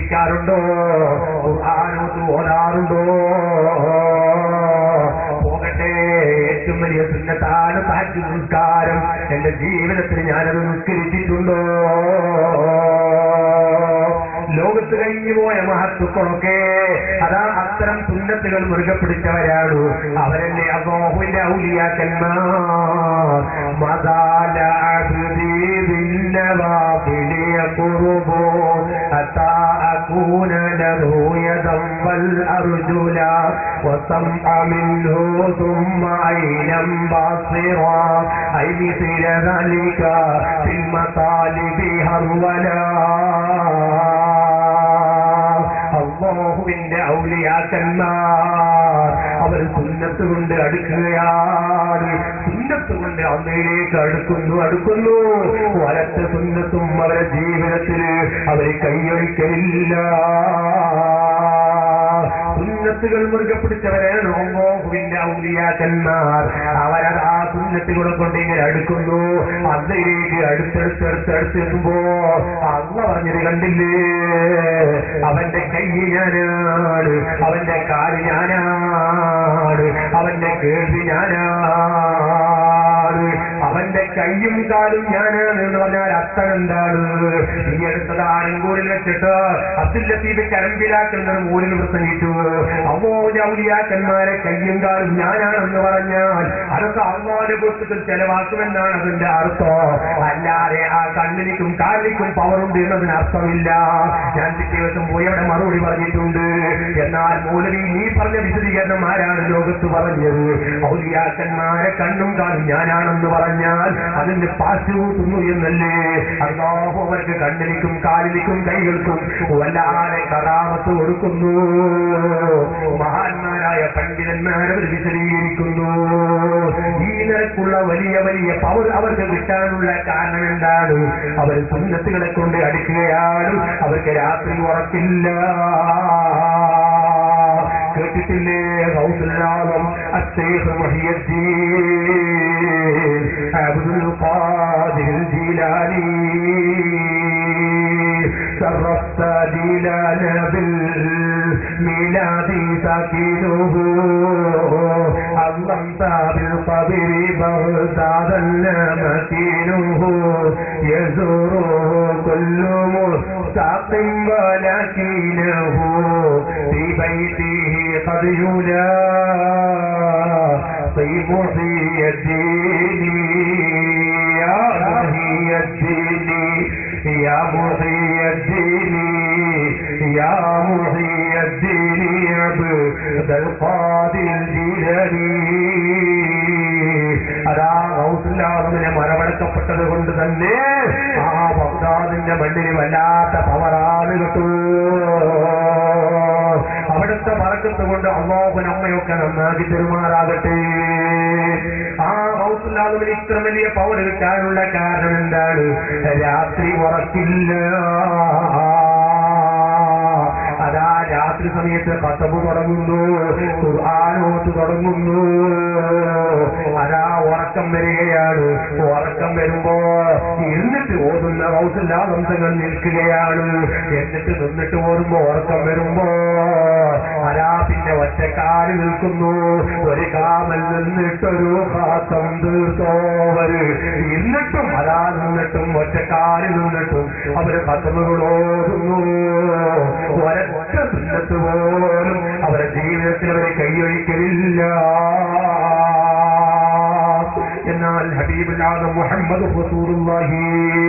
അധികരിപ്പിക്കാറുണ്ടോ? ഖുർആൻ ഓതാറുണ്ടോ? പോകട്ടെ, പറയട്ടെ, ഏറ്റവും വലിയ സുന്നത്താണ് തഹജ്ജുദ് നിസ്കാരം. എന്റെ ജീവിതത്തിൽ ഞാനത് നിസ്കരിച്ചിട്ടുണ്ടോ? ലോകത്ത് കഴിഞ്ഞു പോയ മഹത്തുക്കളൊക്കെ അതാ അത്തരം സുന്നത്തുകൾ മുറുകെ പിടിച്ചവരാണ്. അവരല്ലേ അല്ലാഹുവിന്റെ ഔലിയാക്കന്മാർ. മദാല അബ്ദി ബിന്നവാഫിലി യഖറുബു അതാ അകൂന ലഹു യദം വൽ അർജുല വസംഅ മിൻഹു ثم عينا باصرا أي مثل ذلك في المطالب هرولا. അല്ലാഹുവിന്റെ ഔലിയാക്കന്മാർ അവർ സുന്നത്ത് കൊണ്ട് അടുക്കുകയാണ്. സുന്നത്ത് കൊണ്ട് അള്ളയിലേക്ക് അടുക്കുന്നു. വലത്തെ സുന്നത്തും അവരുടെ ജീവിതത്തിൽ അവരെ കൈയൊഴിക്കലില്ല. സുന്നത്തുകൾ മുറുകെ പിടിച്ചവരാണ് അല്ലാഹുവിന്റെ ഔലിയാക്കന്മാർ. അവരത് ആ സുന്നത്തുകളെ കൊണ്ട് ഇങ്ങനെ അടുക്കുന്നു. അതിലേക്ക് അടുത്തെടുത്തെടുത്തെടുത്തെത്തുമ്പോ അള്ളാഹു പറഞ്ഞത് കണ്ടില്ലേ, അവന്റെ കൈ ഞാനാണ്, അവന്റെ കാല് ഞാനാണ്, അവന്റെ കേൾവി ഞാനാണ്, അവന്റെ കൈയും കാലും ഞാനാണ് എന്ന് പറഞ്ഞാൽ അർത്ഥം എന്താണ്? ഈ അടുത്തത് ആലങ്കോടിൽ വെച്ചിട്ട് അബ്ദുൽ ലത്തീഫ് കരമ്പിലാക്കുന്നത് മൂലിൽ പ്രസംഗിച്ചു. അല്ലാഹുവിന്റെ ഔലിയാക്കന്മാരെ കയ്യും കാലും ഞാനാണെന്ന് പറഞ്ഞാൽ അതൊക്കെ അല്ലാഹുവിന്റെ പുസ്തകത്തിൽ ചെലവാക്കുമെന്നാണ് അതിന്റെ അർത്ഥം. അല്ലാതെ ആ കണ്ണിനും കാലിനും പവറുണ്ട് എന്നതിന് അർത്ഥമില്ല. ഞാൻ പിറ്റേ ദിവസം പോയി അവിടെ മറുപടി പറഞ്ഞിട്ടുണ്ട്. എന്നാൽ മൗലവി നീ പറഞ്ഞ വിശദീകരണം ആരാണ് ലോകത്ത് പറഞ്ഞത്? ഔലിയാക്കന്മാരെ കണ്ണും കാലും ഞാനാണെന്ന് പറഞ്ഞാൽ അതിന്റെ പാശു കൂട്ടുന്നു എന്നല്ലേ? അല്ലാഹു അവർക്ക് കണ്ണിനും കാലിനും കൈകൾക്കും വല്ലാതെ കറാമത്ത് കൊടുക്കുന്നു. മഹാന്മാരായ പണ്ഡിതന്മാരവർ വിശദീകരിക്കുന്നു. ഈ നിരക്കുള്ള വലിയ വലിയ പവർ അവർക്ക് കിട്ടാനുള്ള കാരണം എന്താണ്? അവർ സുന്നത്തുകളെ കൊണ്ട് അടുക്കുകയാണ്. അവർക്ക് രാത്രി ഉറക്കില്ല. കേട്ടിട്ടില്ലേ ഗൗസുൽ ആലം അശ്ശൈഖ് മുഹിയുദ്ദീൻ അബ്ദുൽ ഖാദിർ ജീലാനി شرفت ديننا بالميلاد سكينه عظمت بالقبر بغدادا مكينه يزوره كل مشتاق ولكنه في بيته قد يولى في محي الدين يا محي الدين يا محي الدين يا محي الدين عبد القادر الجيلاني. അതാ ഗൗസുൽ ആലമിനെ മരമടക്കപ്പെട്ടത് കൊണ്ട് തന്നെ ആ ബഗ്ദാദിന്റെ മണ്ണിന് വല്ലാത്ത പവറാണ് കേട്ടു. അവിടുത്തെ ബറക്കത്ത് കൊണ്ട് അല്ലാഹു നമ്മയൊക്കെ നന്നാക്കി പെരുമാറാകട്ടെ. ആ ഗൗസുൽ ആലമിന് ഇത്ര വലിയ പവർ കിട്ടാനുള്ള കാരണം എന്താണ്? രാത്രി ഉറക്കില്ല. അതാ രാത്രി സമയത്ത് ഖത്ബ് തുടങ്ങുന്നു, ഖുർആനോത്ത് തുടങ്ങുന്നു. അതാ ഉറക്കം വരികയാണ്. ഉറക്കം വരുമ്പോ ഇരുന്നിട്ട് ഓതുന്ന ഗൗസുൽ ആലം തങ്ങൾ നിൽക്കുകയാണ്. എന്നിട്ട് നിന്നിട്ട് ഓടുമ്പോ ഉറക്കം വരുമ്പോ അതാ പിന്നെ ഒറ്റക്കാല് നിൽക്കുന്നു. ഒരു കാമൽ നിന്നിട്ടൊരു ഖാത്തം തീർത്തോവര് എന്നിട്ടും അതാ നിന്നിട്ടും ഒറ്റക്കാല് നിന്നിട്ടും അവര് ഖത്മുകൾ ഓതുന്നു. ഒരൊറ്റ സുന്നത്ത് പോലും അവരുടെ ജീവിതത്തിൽ അവരെ കൈയൊഴിക്കലില്ല. എന്നാൽ ഹബീബുല്ലാഹ് മുഹമ്മദ് റസൂലുള്ളാഹി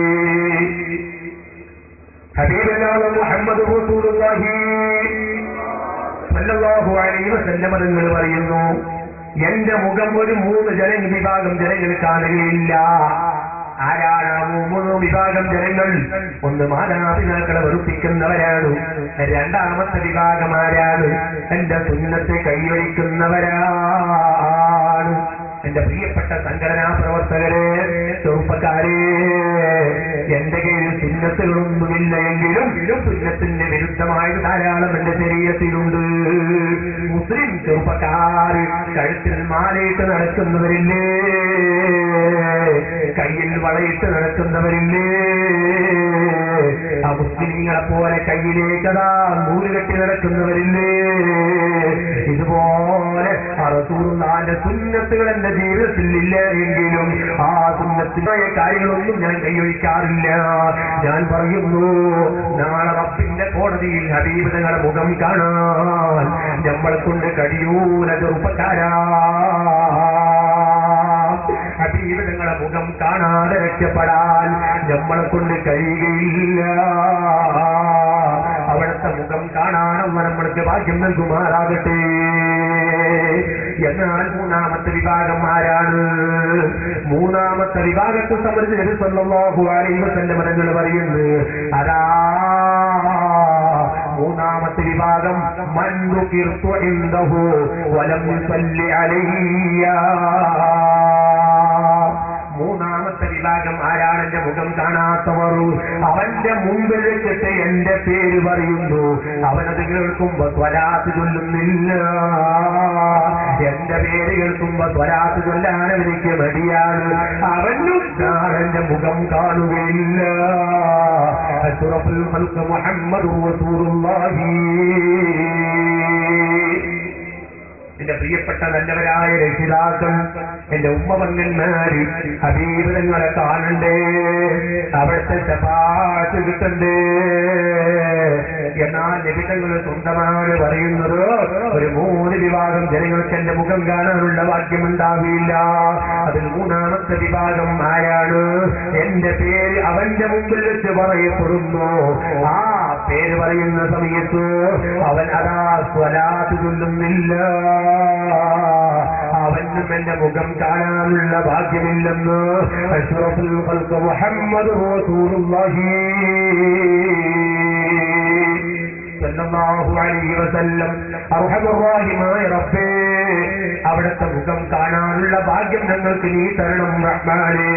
സല്ലല്ലാഹു അലൈഹി വസല്ലം തങ്ങൾ പറയുന്നു, എന്റെ മുഖം ഒരു 3 വിഭാഗം ജനങ്ങൾ കാണുകയില്ല. ആരാണ് 3 വിഭാഗം ജനങ്ങൾ? ഒന്ന് മാതാപിതാക്കളെ വെറുപ്പിക്കുന്നവരാണ്. രണ്ടാമത്തെ വിഭാഗം ആരാണ്? എന്റെ സുന്നത്തെ കൈയൊഴിക്കുന്നവരാണ്. എന്റെ പ്രിയപ്പെട്ട സംഘടനാ പ്രവർത്തകരെ, ചെറുപ്പക്കാരെ, എന്റെ കയ്യിൽ സുന്നത്തുകളൊന്നുമില്ല എങ്കിലും സുന്നത്തിന്റെ വിരുദ്ധമായത് ധാരാളം എന്റെ ശരീരത്തിലുണ്ട്. മുസ്ലിം ചെറുപ്പക്കാർ കഴുത്തിൽ മാലയിട്ട് നടക്കുന്നവരില്ലേ, കയ്യിൽ വളയിട്ട് നടക്കുന്നവരില്ലേ, മുസ്ലിങ്ങളെ പോലെ കയ്യിലേക്കതാ നൂല് കെട്ടി നടക്കുന്നവരില്ലേ? ഇതുപോലെ റസൂലുള്ളാഹിന്റെ സുന്നത്തുകൾ എന്റെ ജീവിതത്തിൽ ഇല്ല എങ്കിലും ആ സുന്നത്തിനായ കാര്യങ്ങളൊന്നും ഞാൻ കൈയൊഴിക്കാറില്ല. ഞാൻ പറയുന്നു, നാളെ റബ്ബിന്റെ കോടതിയിൽ ഹബീബ് തങ്ങളുടെ മുഖം കാണാൻ നമ്മളെ കൊണ്ട് കഴിയൂല ചെറുപ്പക്കാരാ. ഹബീബ് തങ്ങളുടെ മുഖം കാണാതെ രക്ഷപ്പെടാൻ നമ്മളെ കൊണ്ട് കഴിയുകയില്ല. അവിടുത്തെ മുഖം കാണാനുള്ള നമ്മൾക്ക് ഭാഗ്യം നൽകുമാറാകട്ടെ. എന്നാൽ മൂന്നാമത്തെ വിഭാഗം ആരാണ്? മൂന്നാമത്തെ വിഭാഗത്തെ സംബന്ധിച്ച് നബി സല്ലല്ലാഹു അലൈഹി വസല്ലം തങ്ങൾ പറയുന്നു, അതാ മൂന്നാമത്തെ വിഭാഗം മൻ ദുകിർതു ഇൻദഹു വലം യുസല്ലി അലയ്യ. മൂന്നാമത്തെ വിഭാഗം ആരാണ്? എന്റെ മുഖം കാണാത്തവർ. അവന്റെ മുമ്പിൽ വെച്ചിട്ട് എന്റെ പേര് പറയുന്നു, അവനത് കേൾക്കുമ്പോ സ്വലാത്ത് ചൊല്ലുന്നില്ല. എന്റെ പേര് കേൾക്കുമ്പോ സ്വലാത്ത് ചൊല്ലാൻ എനിക്ക് മടിയാണ്. അവനും എന്റെ മുഖം കാണുകയില്ല. അഷ്റഫുൽ ഖൽഖ് മുഹമ്മദുർ റസൂലുള്ളാഹി. എന്റെ പ്രിയപ്പെട്ട നല്ലവരായ രക്ഷിതാക്കൾ, എന്റെ ഉമ്മപങ്കന്മാര്, ഹബീബ് തങ്ങളെ കാണണ്ടേ, അവിടുത്തെ ശഫാഅത്ത് കിട്ടണ്ടേ. എന്നാൽ നബി തങ്ങൾ സ്വന്തമാണ് പറയുന്നത്, ഒരു 3 വിഭാഗം ജനങ്ങൾക്ക് എന്റെ മുഖം കാണാനുള്ള ഭാഗ്യമുണ്ടാവില്ല. അതിൽ മൂന്നാമത്തെ വിഭാഗം ആരാണ്? എന്റെ പേര് അവന്റെ മുമ്പിൽ വെച്ച് പറയപ്പെടുന്നു. ആ പേര് പറയുന്ന സമയത്ത് അവൻ അതാ സ്വലാത്ത് ചൊല്ലുന്നില്ല. അവനും എന്റെ മുഖം കാണാനുള്ള ഭാഗ്യമില്ലെന്ന് അഷ്റഫുൽ ഖൽഖ് മുഹമ്മദ് റസൂലുള്ളാഹി സല്ലല്ലാഹു അലൈഹി വസല്ലം. അർഹമർ റഹീമായ റബ്ബേ, അവിടുത്തെ മുഖം കാണാനുള്ള ഭാഗ്യം ഞങ്ങൾക്ക് നീ തരണം റഹ്മാനേ.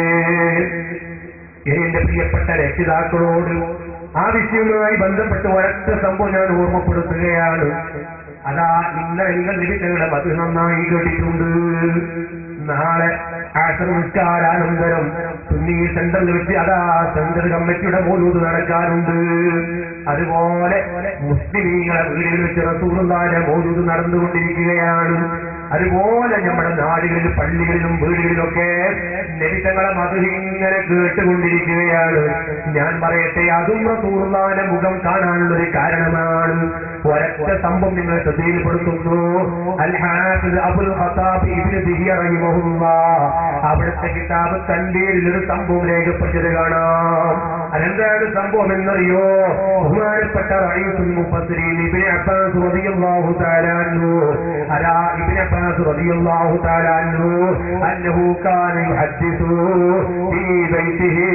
എന്റെ പ്രിയപ്പെട്ട രക്ഷിതാക്കളോട് ആ വിഷയവുമായി ബന്ധപ്പെട്ട് ഒരൊറ്റ സംഭവം ഞാൻ ഓർമ്മപ്പെടുത്തുകയാണ്. അതാ ഇന്നലെ നിങ്ങൾ നിമിഷങ്ങളുടെ അത് നന്നായി കേട്ടിട്ടുണ്ട്. നാളെ ആശർ നിസ്കാരാനന്തരം സുന്നി സെന്ററിൽ വെച്ച് അതാ സെന്റർ കമ്മിറ്റിയുടെ മൗലൂദ് നടക്കാറുണ്ട്. അതുപോലെ മുസ്ലിമീങ്ങളെ വീടുകളിൽ വെച്ച് റസൂലുള്ളാഹിന്റെ മൗലൂദ് നടന്നുകൊണ്ടിരിക്കുകയാണ്. അതുപോലെ നമ്മുടെ നാടുകളിൽ, പള്ളികളിലും വീടുകളിലൊക്കെ നബിതങ്ങളെ മദ്ഹ് ഇങ്ങനെ കേട്ടുകൊണ്ടിരിക്കുകയാണ്. ഞാൻ പറയട്ടെ, അതും റസൂലുള്ളാഹിന്റെ മുഖം കാണാനുള്ളൊരു കാരണമാണ്. ഒരൊറ്റ സംഭവം നിങ്ങൾ ശ്രദ്ധയിൽപ്പെടുത്തുന്നു. അൽ ഹാഫിദ് അബുൽ ഖത്താബ് ഇബ്നു ദിഹിയ റഹിമഹുല്ലാഹ് അവിടുത്തെ കിതാബ് തൻബീഹിൽ ഒരു സംഭവം രേഖപ്പെട്ടത് കാണാം. അതെന്താണ് സംഭവം എന്നറിയോ? ബഹുമാനപ്പെട്ട റഈസുൽ മുഫസ്സിരീൻ ഇബ്നു അബ്ബാസ് റളിയല്ലാഹു തആല അൻഹു, അലാ ഇബ്നു അബ്ബാസ് റളിയല്ലാഹു തആല അൻഹു അന്നഹു കാന യുഹദ്ദിസു ഫീ ബൈതിഹി.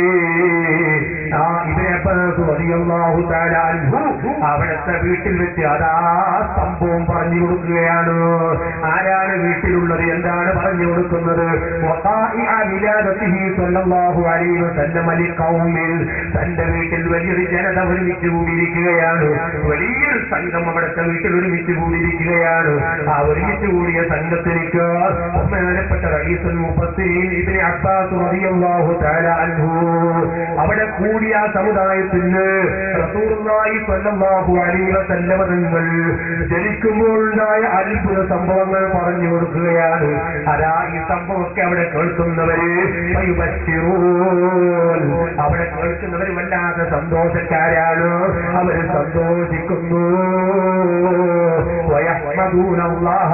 ഇബ്നു അബ്ബാസ് റളിയല്ലാഹു തആല അൻഹു അവിടുത്തെ വീട്ടിൽ വെച്ച് അതാ സംഭവം പറഞ്ഞു കൊടുക്കുകയാണ്. ആരാണ് വീട്ടിലുള്ളത്? എന്താണ് പറഞ്ഞു കൊടുക്കുന്നത്? തന്റെ വീട്ടിൽ വലിയൊരു ജനത ഒരുമിച്ച് കൂടിയിരിക്കുകയാണ്. വലിയൊരു സംഘം അവിടുത്തെ വീട്ടിൽ ഒരുമിച്ച് കൂടിയിരിക്കുകയാണ്. ആ ഒരുമിച്ച് കൂടിയ സംഘത്തിലേക്ക് ബഹുമാനപ്പെട്ട റഈസുൽ മുഫസ്സിരീൻ ഇബ്നു അബ്ബാസ് റളിയല്ലാഹു തആല അൻഹു അവിടെ കൂടിയ സമുദായത്തിന് റസൂലുള്ളാഹി സ്വല്ലല്ലാഹു അലൈഹി വസല്ലം തങ്ങൾ ജനിക്കുമ്പോഴുണ്ടായ അത്ഭുത സംഭവങ്ങൾ പറഞ്ഞു കൊടുക്കുകയാണ്. അതാ ഈ സംഭവമൊക്കെ അവിടെ കേൾക്കുന്നവര് അവിടെ കേൾക്കുന്നവര് വല്ലാതെ സന്തോഷക്കാരാണ്. അവര് സന്തോഷിക്കുന്നു. വയഹ്മദൂനല്ലാഹ.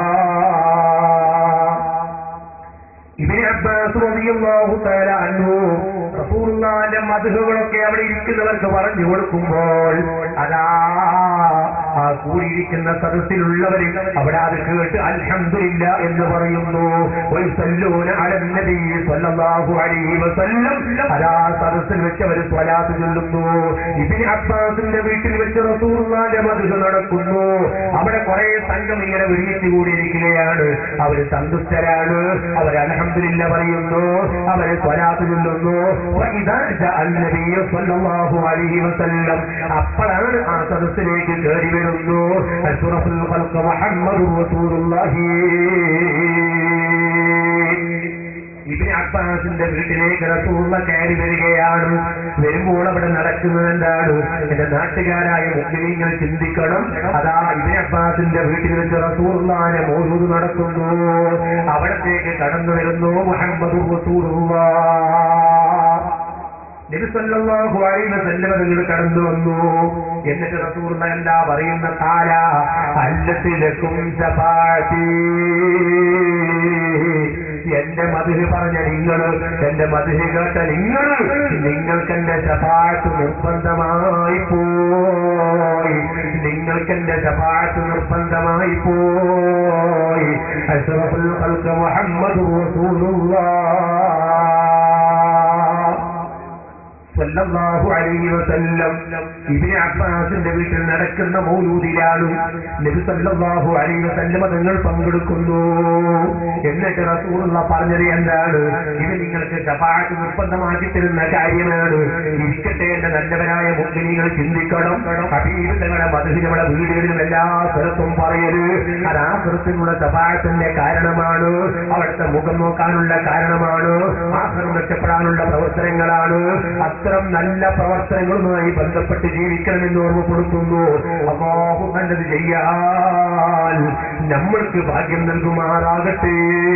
ഇബ്നു അബ്ബാസ് റളിയല്ലാഹു തആല അൻഹു റസൂലുള്ളാഹിന്റെ മദ്ഹുകളൊക്കെ അവിടെ ഇരിക്കുന്നവർക്ക് പറഞ്ഞു കൊടുക്കുമ്പോൾ അതാ ആ കൂടിയിരിക്കുന്ന സദസ്സിലുള്ളവർ അവിടെ അത് കേട്ട് അൽഹംദുലില്ലാ എന്ന് പറയുന്നു. വയസല്ലൂന അലൻ നബി സ്വല്ലല്ലാഹു അലൈഹി വസല്ലം. അതാ സദസ്സിൽ വെച്ച് അവർ സ്വലാത്ത് ചൊല്ലുന്നു. ഇബ്നു അബ്ബാസിന്റെ വീട്ടിൽ വെച്ച് റസൂലുള്ളാഹിന്റെ മദ്ഹ് നടക്കുന്നു. അവിടെ കുറെ സംഘം ഇങ്ങനെ ഒരുമിച്ച് കൂടിയിരിക്കുകയാണ്. അവര് സന്തുഷ്ടരാണ്. അവർ അൽഹംദുലില്ലാ പറയുന്നു. അവര് സ്വലാത്ത് ചൊല്ലുന്നു. അപ്പോഴാണ് ആ സദസ്സിലേക്ക് കയറി വരുന്നു അഷ്റഫുൽ ഖൽഖ് മുഹമ്മദുർ റസൂലുള്ളാഹി. ഇബ്നു അബ്ബാസിന്റെ വീട്ടിലേക്ക് റസൂലുള്ള കയറി വരികയാണ്. വരുമ്പോൾ അവിടെ നടക്കുന്നത് എന്താണ്? എന്റെ നാട്ടുകാരായ മുസ്ലിങ്ങൾ ചിന്തിക്കണം. അതാ ഇബ്നു അബ്ബാസിന്റെ വീട്ടിൽ വെച്ച് റസൂലുള്ളാഹിന്റെ മൗലൂദ് നടക്കുന്നു. അവിടത്തേക്ക് കടന്നു വരുന്നു മുഹമ്മദുർ റസൂലുള്ളാഹ്. നബി സല്ലല്ലാഹു അലൈഹി വസല്ലം നിങ്ങൾ കടന്നു വന്നു. എന്നിട്ട് റസൂലുള്ളാഹി എന്താ പറയുന്ന? ഖാല അല്ലത്തിലക്കും ശഫാഅത്തി. എന്റെ മദ്ഹ് പറഞ്ഞ നിങ്ങൾ, എന്റെ മദ്ഹ് കേട്ട നിങ്ങൾ, നിങ്ങൾക്ക് എന്റെ ശഫാഅത്ത് നിർബന്ധമായി പോയി. നിങ്ങൾക്ക് എന്റെ ശഫാഅത്ത് നിർബന്ധമായി പോയി. അഷ്റഫുൽ ഖൽഖ് മുഹമ്മദുർ റസൂലുള്ളാഹ് സല്ലല്ലാഹു അലൈഹി വസല്ലം ഇബ്നു അബ്ബാസിന്റെ വീട്ടിൽ നടക്കുന്ന മൗലൂദിലാണ് നബി സല്ലല്ലാഹു അലൈഹി വസല്ലം തങ്ങൾ പങ്കെടുക്കുന്നു. എന്നിട്ട് റസൂലുള്ളാഹി പറഞ്ഞത് എന്താണ്? ഇത് നിങ്ങൾക്ക് ശഫാഅത്ത് നിർബന്ധമാക്കി തരുന്ന കാര്യമാണ്. ഇരിക്കട്ടെ എന്റെ നല്ലവരായ മുസ്ലിമീങ്ങൾ ചിന്തിക്കണം. ഹബീബ് തങ്ങളുടെ മദ്ഹ് നമ്മുടെ വീടുകളിലും എല്ലാ സ്ഥലത്തും പറയല് അത് ആഖിറത്തിനുള്ള ശഫാഅത്തിന്റെ കാരണമാണ്. അവിടുത്തെ മുഖം നോക്കാനുള്ള കാരണമാണ്. ആഖിറം രക്ഷപ്പെടാനുള്ള പ്രവർത്തനങ്ങളാണ്. അത്തരം നല്ല പ്രവർത്തനങ്ങളുമായി ബന്ധപ്പെട്ട് ജീവിക്കണമെന്ന് ഓർമ്മപ്പെടുത്തുന്നു. അല്ലാഹു നല്ലത് ചെയ്യാൻ നമ്മൾക്ക് ഭാഗ്യം നൽകുമാറാകട്ടെ.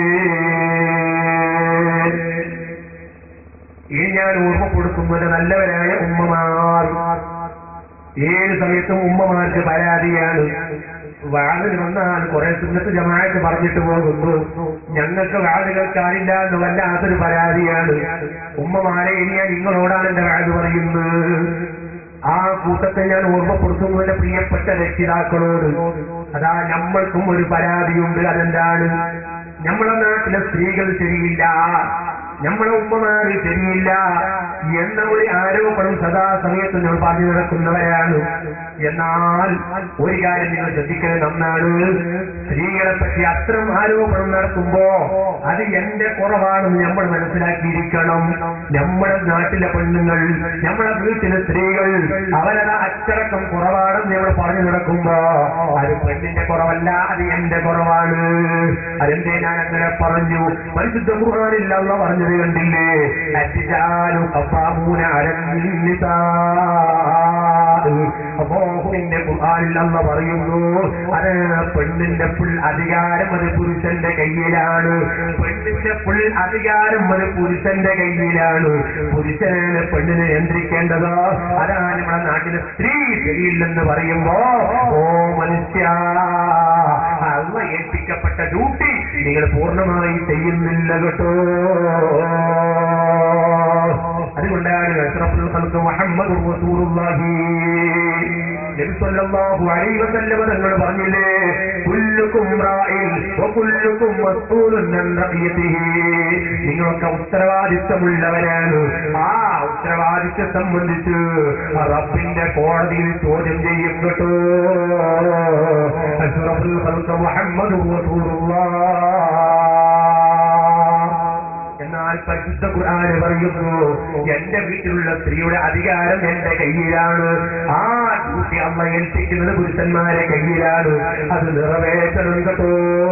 ഇനി ഞാൻ ഓർമ്മപ്പെടുത്തുന്നത് നല്ലവരായ ഉമ്മമാർ. ഏത് സമയത്തും ഉമ്മമാർക്ക് പരാതിയാണ്. വാതിന് വന്നാൽ കുറെ സുന്നത്ത് ജമാഅത്ത് പറഞ്ഞിട്ട് പോകുന്നു. ഞങ്ങൾക്ക് വാത് കേൾക്കാനില്ല എന്ന് വല്ലാത്തൊരു പരാതിയാണ്. ഉമ്മമാരെ ഇനി ഞാൻ നിങ്ങളോടാണ് എന്റെ വാത് പറയുന്നത്. ആ കൂട്ടത്തെ ഞാൻ ഓർമ്മപ്പെടുത്തുന്നു എന്റെ പ്രിയപ്പെട്ട രക്ഷിതാക്കളോട്. അതാ നമ്മൾക്കും ഒരു പരാതിയുണ്ട്. അതെന്താണ്? നമ്മളെ നാട്ടിലെ സ്ത്രീകൾ ശരിയില്ല, നമ്മളെ ഉമ്മമാര് ശരിയില്ല എന്ന ഒരു ആരോപണം സദാസമയത്ത് നമ്മൾ പറഞ്ഞു നടക്കുന്നവരാണ്. എന്നാൽ ഒരു കാര്യം നിങ്ങൾ ശ്രദ്ധിക്കുന്നത് നന്നാണ്. സ്ത്രീകളെ പറ്റി അത്തരം ആരോപണം നടത്തുമ്പോ അത് എന്റെ കുറവാണെന്ന് നമ്മൾ മനസ്സിലാക്കിയിരിക്കണം. നമ്മുടെ നാട്ടിലെ പെണ്ണുങ്ങൾ, നമ്മുടെ വീട്ടിലെ സ്ത്രീകൾ അവരത് അച്ചടക്കം കുറവാണെന്ന് നമ്മൾ പറഞ്ഞു നടക്കുമ്പോ അത് പെണ്ണിന്റെ കുറവല്ല, അത് എന്റെ കുറവാണ്. അതെന്തേ ഞാൻ അങ്ങനെ പറഞ്ഞു? പരിശുദ്ധ ഖുർആനിൽ അല്ലാഹു പറഞ്ഞത് കണ്ടില്ലേ? അത്തിജാലു ഖഫാമൂന അലന്നിസാ. അല്ലാഹുവിന്റെ ഖുർആനിൽ അല്ലാഹു പറയുന്നു അത് പെണ്ണിന്റെ ഫുൾ അധികാരം അത് പുരുഷന്റെ കയ്യിലാണ്. പെണ്ണിന്റെ ഫുൾ അധികാരം അത് പുരുഷന്റെ കയ്യിലാണ്. പുരുഷനാണ് പെണ്ണിനെ നിയന്ത്രിക്കേണ്ടത്. അതാണ് നമ്മുടെ നാട്ടിലെ സ്ത്രീ ശരിയില്ലെന്ന് പറയുമ്പോ ഓ മനുഷ്യ, അല്ലാഹു ഏൽപ്പിക്കപ്പെട്ട ഡ്യൂട്ടി നിങ്ങൾ പൂർണ്ണമായി ചെയ്യുന്നില്ല കേട്ടോ. അതുകൊണ്ടാണ് അഷ്റഫുൽ ഖൽഖ് മുഹമ്മദുർ റസൂലുള്ളാഹി നബി സല്ലല്ലാഹു അലൈഹി വസല്ലം തങ്ങൾ പറഞ്ഞില്ലേ, കുല്ലുക്കും റാഇൻ വകുല്ലുക്കും മസ്ഊലുൻ അൻ റഅയതിഹി. നിങ്ങളൊക്കെ ഉത്തരവാദിത്തമുള്ളവരാണ്. ആ ഉത്തരവാദിത്തം സംബന്ധിച്ച് റബ്ബിന്റെ കോടതിയിൽ ചോദ്യം ചെയ്യും കേട്ടോ. അഷ്റഫുൽ ഖൽഖ് മുഹമ്മദുർ റസൂലുള്ളാഹ്. എന്നാൽ പരിശുദ്ധ ഖുർആൻ പറയുന്നു എന്റെ വീട്ടിലുള്ള സ്ത്രീയുടെ അധികാരം എന്റെ കയ്യിലാണ്. ആ ഡ്യൂട്ടി അമ്മ ഏൽപ്പിക്കുന്നത് പുരുഷന്മാരെ കയ്യിലാണ്. അത് നിറവേറ്റണം കേട്ടോ.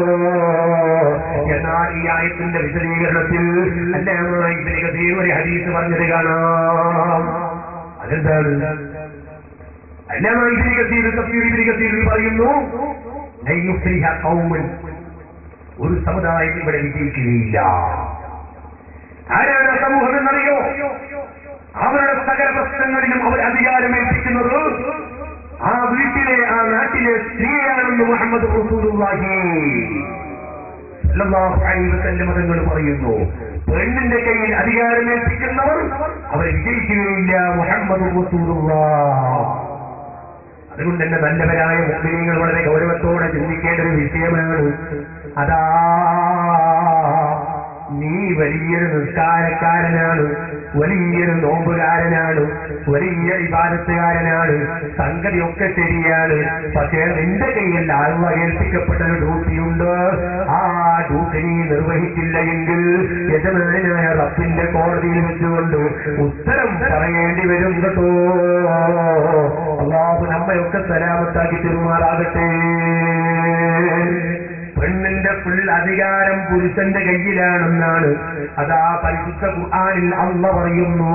എന്നാൽ ഈ ആയത്തിന്റെ വിശദീകരണത്തിൽ അല്ലാഹു ഇബ്നു കസീർ ഒരു ഹദീസ് പറഞ്ഞത് കാണാം. അതെന്താണ്? അല്ലാഹു ഇബ്നു കസീർ തഫ്സീർ ഇബ്നു കസീർ പറയുന്നു ലൻ യുഫ്ലിഹ ഖൗമൻ, ഒരു സമുദായം ഇവിടെ വിജയിക്കുകയില്ല. ആരാണ് സമൂഹം എന്നറിയോ? അവരുടെ സകല പ്രശ്നങ്ങളിലും അവർ അധികാരമേൽപ്പിക്കുന്നത് ആ വീട്ടിലെ ആ നാട്ടിലെ സ്ത്രീയാണെന്ന് മുഹമ്മദ് റസൂലുള്ളാഹി സല്ലല്ലാഹു അലൈഹി വസല്ലം തങ്ങൾ പറയുന്നു. പെണ്ണിന്റെ കയ്യിൽ അധികാരമേൽപ്പിക്കുന്നവർ അവർ വിജയിക്കുകയില്ല. മുഹമ്മദ് റസൂലുള്ളാഹി. അതുകൊണ്ട് തന്നെ നല്ലവരായ മുസ്ലിങ്ങൾ വളരെ ഗൗരവത്തോടെ ചിന്തിക്കേണ്ട ഒരു വിഷയമാണ്. അതാ നീ വലിയൊരു നിസ്കാരക്കാരനാണ്, വലിയൊരു നോമ്പുകാരനാണ്, വലിയ ഇബാദത്തുകാരനാണ്, സംഗതിയൊക്കെ ശരിയാണ്. പക്ഷേ നിന്റെ കയ്യിൽ അല്ലാഹു ഏൽപ്പിക്കപ്പെട്ട ഒരു ഡ്യൂട്ടിയുണ്ട്. ആ ഡ്യൂട്ടി നീ നിർവഹിച്ചില്ല എങ്കിൽ യജമാനായ റബ്ബിന്റെ കോടതിയിൽ വെച്ചുകൊണ്ട് ഉത്തരം പറയേണ്ടി വരും കേട്ടോ. അല്ലാഹു നമ്മയൊക്കെ സലാമത്താക്കി തെരുമാറാകട്ടെ. പെണ്ണിന്റെ ഫുൾ അധികാരം പുരുഷന്റെ കയ്യിലാണെന്നാണ് അതാ പരിശുദ്ധ ഖുർആനിൽ അല്ലാഹു പറയുന്നു.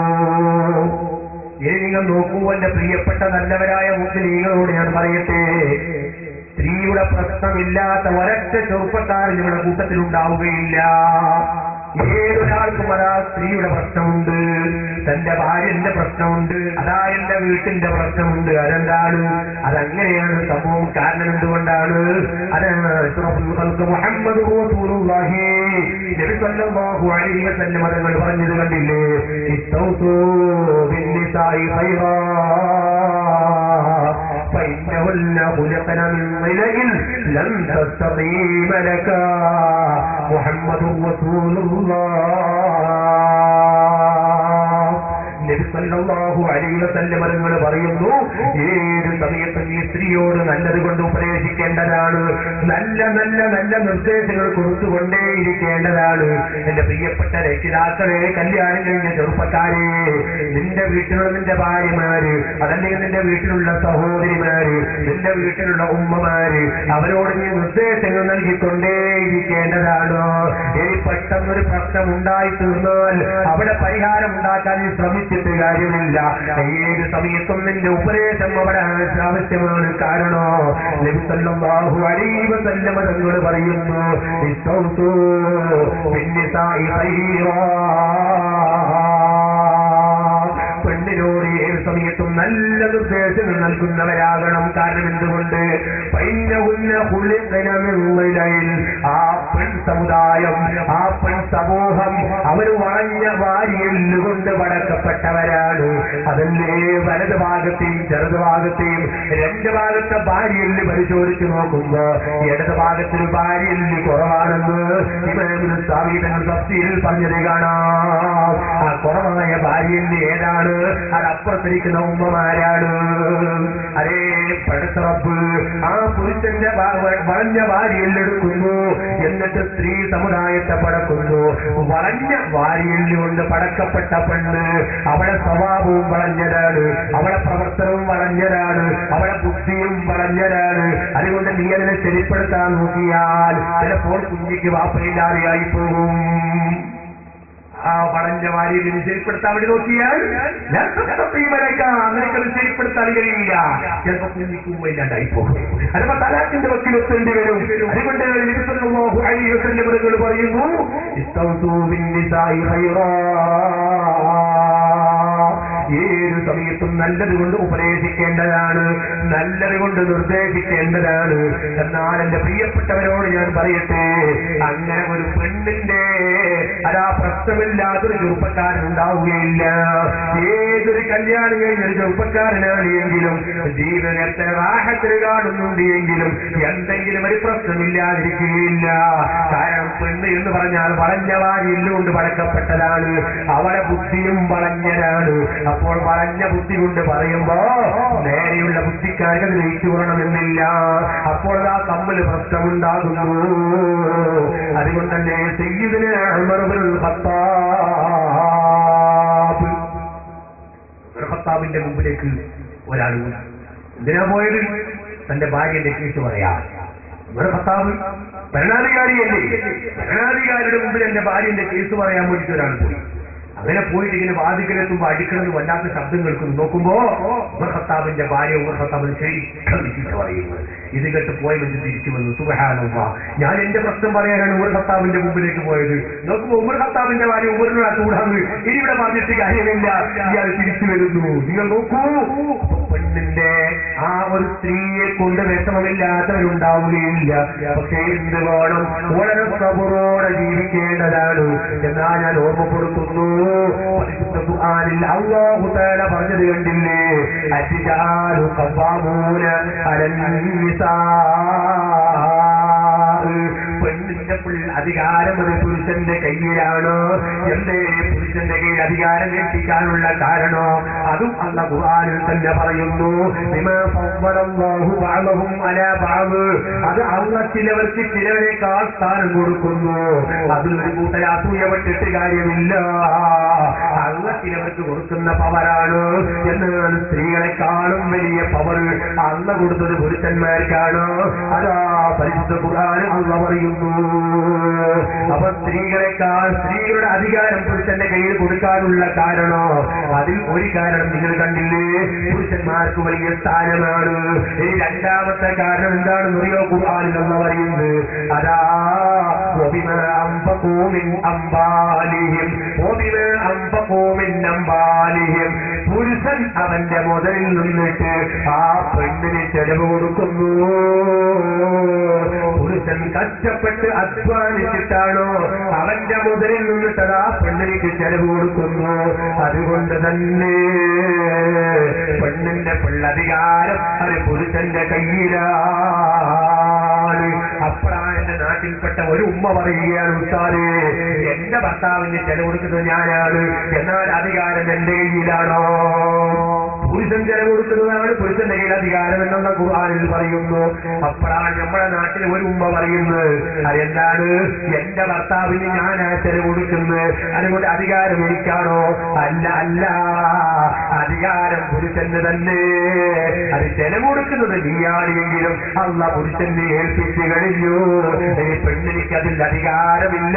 ഇനി നിങ്ങൾ നോക്കൂ, എന്റെ പ്രിയപ്പെട്ട നല്ലവരായ മുസ്ലിങ്ങളോട് ഞാൻ പറയട്ടെ, സ്ത്രീയുടെ പ്രശ്നമില്ലാത്ത ഒരൊറ്റ ചെറുപ്പക്കാരൻ നിങ്ങളുടെ കൂട്ടത്തിലുണ്ടാവുകയില്ല. ഏതൊരാൾക്കും അതാ സ്ത്രീയുടെ പ്രശ്നമുണ്ട്, തന്റെ ഭാര്യന്റെ പ്രശ്നമുണ്ട്, അതാ എന്റെ വീട്ടിന്റെ പ്രശ്നമുണ്ട്. അതെന്താണ്? അതങ്ങനെയാണ് സംഭവം. കാരണം എന്തുകൊണ്ടാണ്? മുഹമ്മദ് റസൂലുള്ളാഹി നബി സല്ലല്ലാഹു അലൈഹി വസല്ലം തങ്ങൾ പറഞ്ഞത് കണ്ടില്ലേ? ഇസ്തൗസൂ ബിന്നിസാഇ ഖൈറാ فإنهن خلقن من ضلع لم تستقيم لك محمد رسول നബി സല്ലല്ലാഹു അലൈഹി വസല്ലം തങ്ങൾ പറയുന്നു, ഏത് സമയത്തും ഈ സ്ത്രീയോട് നല്ലത് കൊണ്ട് ഉപദേശിക്കേണ്ടതാണ്, നല്ല നല്ല നല്ല നിർദ്ദേശങ്ങൾ കൊടുത്തുകൊണ്ടേയിരിക്കേണ്ടതാണ്. എന്റെ പ്രിയപ്പെട്ട രക്ഷിതാക്കളെ, കല്യാണം കഴിഞ്ഞ ചെറുപ്പക്കാരെ, നിന്റെ വീട്ടിലുള്ള നിന്റെ ഭാര്യമാര്, അതല്ലെങ്കിൽ നിന്റെ വീട്ടിലുള്ള സഹോദരിമാര്, നിന്റെ വീട്ടിലുള്ള ഉമ്മമാര്, അവരോട് നീ നിർദ്ദേശങ്ങൾ നൽകിക്കൊണ്ടേയിരിക്കേണ്ടതാണ്. ഇനി പെട്ടെന്നൊരു പ്രശ്നം ഉണ്ടായി തീർന്നാൽ അവിടെ പരിഹാരം ഉണ്ടാക്കാൻ നീ ശ്രമിച്ചിട്ട് കാര്യമില്ല. ഏത് സമയത്തും നിന്റെ ഉപദേശം അവിടെ ആവശ്യമാണ്. കാരണോ നബി സല്ലല്ലാഹു അലൈഹി വസല്ലം തങ്ങൾ പറയുന്നു, ഇസ്തൗസൂ ബിന്നിസാഇ ഖൈറാ, പെണ്ണിനോട് ഏത് സമയത്തും നല്ല നിർദ്ദേശങ്ങൾ നൽകുന്നവരാകണം. കാരണം എന്തുകൊണ്ട്? ആ പെൺ സമുദായം, ആ പെൺ സമൂഹം, അവർ വളഞ്ഞ വാരിയെല്ലുകൊണ്ട് വടക്കപ്പെട്ടവരാണ്. അതല്ലേ വലത് ഭാഗത്തെയും ചെറുത് ഭാഗത്തെയും രണ്ട് ഭാഗത്തെ ഭാര്യയെല്ല് പരിശോധിച്ച് നോക്കുമ്പോ ഇടത് ഭാഗത്തൊരു ഭാര്യയെല്ല് കുറവാണെന്ന് ഇമാം സാബിതങ്ങൾ തഫ്സീറിൽ പറഞ്ഞത് കാണാം. ആ കുറവായ ഭാര്യയെല്ല് ഏതാണ്? അതപ്പുറത്തിരിക്കുന്ന ഉമ്മമാരാണ്. അതേ പടത്തറപ്പ് ആ പുരുഷന്റെ വളഞ്ഞ വാരിയെല്ലെടുക്കുന്നു, എന്നിട്ട് സ്ത്രീ സമുദായത്തെ പടക്കുന്നു. വളഞ്ഞ വാരിയെല്ലുകൊണ്ട് പടക്കപ്പെട്ട പെണ്ണ്, അവളെ സ്വഭാവവും വളഞ്ഞതാണ്, അവളെ പ്രവർത്തനവും വളഞ്ഞതാണ്, അവളെ ബുദ്ധിയും വളഞ്ഞതാണ്. അതുകൊണ്ട് നീ അതിനെ ശരിപ്പെടുത്താൻ നോക്കിയാൽ ചിലപ്പോൾ കുഞ്ഞിക്ക് വാപ്പയില്ലാതെയായി പോകും. ആ വളഞ്ഞ വാരിയെല്ലിന് ശരിപ്പെടുത്താൻ വേണ്ടി നോക്കിയാൽ അങ്ങനെയൊക്കെ ശരിപ്പെടുത്താൻ കഴിയില്ല. ചിലപ്പോൾ കുഞ്ഞിക്കും ഇല്ലാണ്ടായി പോകും. അതിപ്പോ തലാഖിന്റെ വക്കിലെത്തേണ്ടി വരും. അതുകൊണ്ട് നബി സല്ലല്ലാഹു അലൈഹി വസല്ലം പറയുന്നു, ഇസ്തൗസൂ ബിന്നിസാഇ ഖൈറാ, ഏത് സമയത്തും നല്ലത് കൊണ്ട് ഉപദേശിക്കേണ്ടതാണ്, നല്ലത് കൊണ്ട് നിർദ്ദേശിക്കേണ്ടതാണ്. എന്നാൽ എന്റെ പ്രിയപ്പെട്ടവരോട് ഞാൻ പറയട്ടെ, അങ്ങനെ ഒരു പെണ്ണിന്റെ അതാ പ്രശ്നമില്ലാത്തൊരു ചെറുപ്പക്കാരൻ ഉണ്ടാവുകയില്ല. ഏതൊരു കല്യാണം കഴിഞ്ഞൊരു ചെറുപ്പക്കാരനാണ് എങ്കിലും ജീവിതത്തെ റാഹത്തിൽ കാണുന്നുണ്ട് എങ്കിലും എന്തെങ്കിലും ഒരു പ്രശ്നമില്ലാതിരിക്കുകയില്ല. കാരണം പെണ്ണ് എന്ന് പറഞ്ഞാൽ വളഞ്ഞ വാരിയെല്ലുകൊണ്ട് വളക്കപ്പെട്ടതാണ്, അവളെ ബുദ്ധിയും വളഞ്ഞതാണ്. അപ്പോൾ വളഞ്ഞ ബുദ്ധി കൊണ്ട് പറയുമ്പോ നേരെയുള്ള ബുദ്ധിക്കാർക്ക് ഗ്രഹിച്ചു കൊള്ളണമെന്നില്ല. അപ്പോൾ ആ തമ്മിൽ പ്രശ്നമുണ്ടാകുന്നു. അതുകൊണ്ടല്ലേ സയ്യിദുനാ ഉമർ ഇബ്നുൽ ഖത്താബിന്റെ മുമ്പിലേക്ക് ഒരാൾ എന്തിനാ പോയത്? തന്റെ ഭാര്യന്റെ കേസ് പറയാൻ. ഉമർ ഖത്താബ് ഭരണാധികാരിയല്ലേ, ഭരണാധികാരിയുടെ മുമ്പിൽ എന്റെ ഭാര്യന്റെ കേസ് പറയാൻ വേണ്ടിയിട്ട് ഒരാൾ പോയി. അങ്ങനെ പോയിട്ട് ഇങ്ങനെ വാതിക്കലെത്തുമ്പോ അടിക്കണമെന്ന് വല്ലാത്ത ശബ്ദം കേൾക്കുന്നു. നോക്കുമ്പോ ഉമർ ഖത്താബിന്റെ ഭാര്യ ഉമർ ഖത്താബിന് ശരിക്കും പറയുന്നത്. ഇത് കേട്ട് പോയി വെച്ച് തിരിച്ചു വന്നു. സുബ്ഹാനല്ലാഹ്, ഞാൻ എന്റെ പ്രശ്നം പറയാനാണ് ഉമർ ഖത്താബിന്റെ മുമ്പിലേക്ക് പോയത്. നോക്കുമ്പോ ഉമർ ഖത്താബിന്റെ ഭാര്യ ഉമറിനോട് ചൂടാന്ന് ഇനി ഇവിടെ പറഞ്ഞിട്ട് കാര്യമില്ല, ഇയാൾ തിരിച്ചു വരുന്നു. നിങ്ങൾ നോക്കൂ, പെണ്ണിന്റെ ആ ഒരു സ്ത്രീയെ കൊണ്ട് വിഷമമില്ലാത്തവരുണ്ടാവുകയില്ല. പക്ഷേ എന്ത് വേണം? വളരെ സബറോടെ ജീവിക്കേണ്ടതാണ്. എന്നാൽ ഞാൻ ഓർമ്മപ്പെടുത്തുന്നു, പരിശുദ്ധ ഖുർആനിൽ അല്ലാഹു തആല പറഞ്ഞത് കണ്ടില്ലേ? അരിജാലു ഖവാമൂന അലൻ നിസാ, പെണ്ണിന്റെ ഫുൾ അധികാരം ഒരു പുരുഷന്റെ കയ്യിലാണ്. എന്തേ പുരുഷൻ പുരുഷന്റെ കീഴിൽ അധികാരം ഏൽപ്പിക്കാനുള്ള കാരണം അതും അല്ലാഹു ഖുർആനിൽ തന്നെ പറയുന്നു. ബിമാ ഫദ്ദലല്ലാഹു ബഅദഹും അലാ ബഅദ്. അത് അല്ലാഹു ചിലവർക്ക് ചിലവരെക്കാൾ സ്ഥാനം കൊടുക്കുന്നു. അതിലൊരു കൂട്ടർ അസൂയപ്പെട്ടിട്ട് കാര്യമില്ല. അല്ലാഹു ചിലവർക്ക് കൊടുക്കുന്ന പവറാണ്. എന്നാൽ സ്ത്രീകളെക്കാളും വലിയ പവർ അല്ലാഹു കൊടുത്തത് പുരുഷന്മാർക്കാണ്. അതാ പരിശുദ്ധ ഖുർആൻ അല്ലാഹു പറയുന്നു. അപ്പൊ സ്ത്രീകളുടെ അധികാരം പുരുഷന്റെ കയ്യിൽ കൊടുക്കാനുള്ള കാരണം അതിൽ ഒരു കാരണം നിങ്ങൾ കണ്ടില്ലേ, പുരുഷന്മാർക്ക് വലിയ സ്ഥാനമാണ്. ഈ രണ്ടാമത്തെ കാരണം എന്താണെന്ന് അറിയോ? ഖുർആനിൽ അല്ലാഹു പറയുന്നത് അതാ വബിമാ അൻഫഖൂ മിൻ അംവാലിഹിം വബിമാ അൻഫഖൂ മിൻ അംവാലിഹിം. പുരുഷൻ അവന്റെ മുതലിൽ നിന്നിട്ട് ആ പെണ്ണിന് ചെലവ് കൊടുക്കുന്നു. പുരുഷൻ കഷ്ടപ്പെട്ട് അധ്വാനിച്ചിട്ടാണോ അവന്റെ മുതലിൽ നിന്നിട്ട് ആ പെണ്ണിലേക്ക് ചെലവ് കൊടുക്കുന്നു. അതുകൊണ്ട് തന്നെ പെണ്ണിന്റെ പിള്ളധികാരം അത് പുരുഷന്റെ കയ്യിലാണ്. അപ്രായന്റെ നാട്ടിൽപ്പെട്ട ഒരു ഉമ്മ പറയുകയാണ്, ഉസ്താദേ എന്റെ ഭർത്താവിന് ചെലവ് കൊടുക്കുന്നത് ഞാനാണ്, എന്നാൽ അധികാരം എന്റെ കയ്യിലാണോ? പുരുഷൻ ചെലവ് കൊടുക്കുന്നതാണ് പുരുഷന്റെ കയ്യിൽ അധികാരം എന്നുള്ള ഖുർആനിൽ പറയുന്നു. അപ്പോഴാണ് നമ്മുടെ നാട്ടിൽ ഒരു ഉമ്മ പറയുന്നത് അതെന്താണ്, എന്റെ ഭർത്താവിന് ഞാനാ ചെലവ് കൊടുക്കുന്നത്, അതുകൊണ്ട് അധികാരം എനിക്കാണോ? അല്ല അല്ല, അധികാരം പുരുഷന് തന്നെ. അത് ചെലവ് കൊടുക്കുന്നത് നീയാണെങ്കിലും അല്ലാഹു പുരുഷനെ ഏൽപ്പിച്ചു കഴിഞ്ഞു. ഈ പെണ്ണിനിക്ക് അതിൽ അധികാരമില്ല.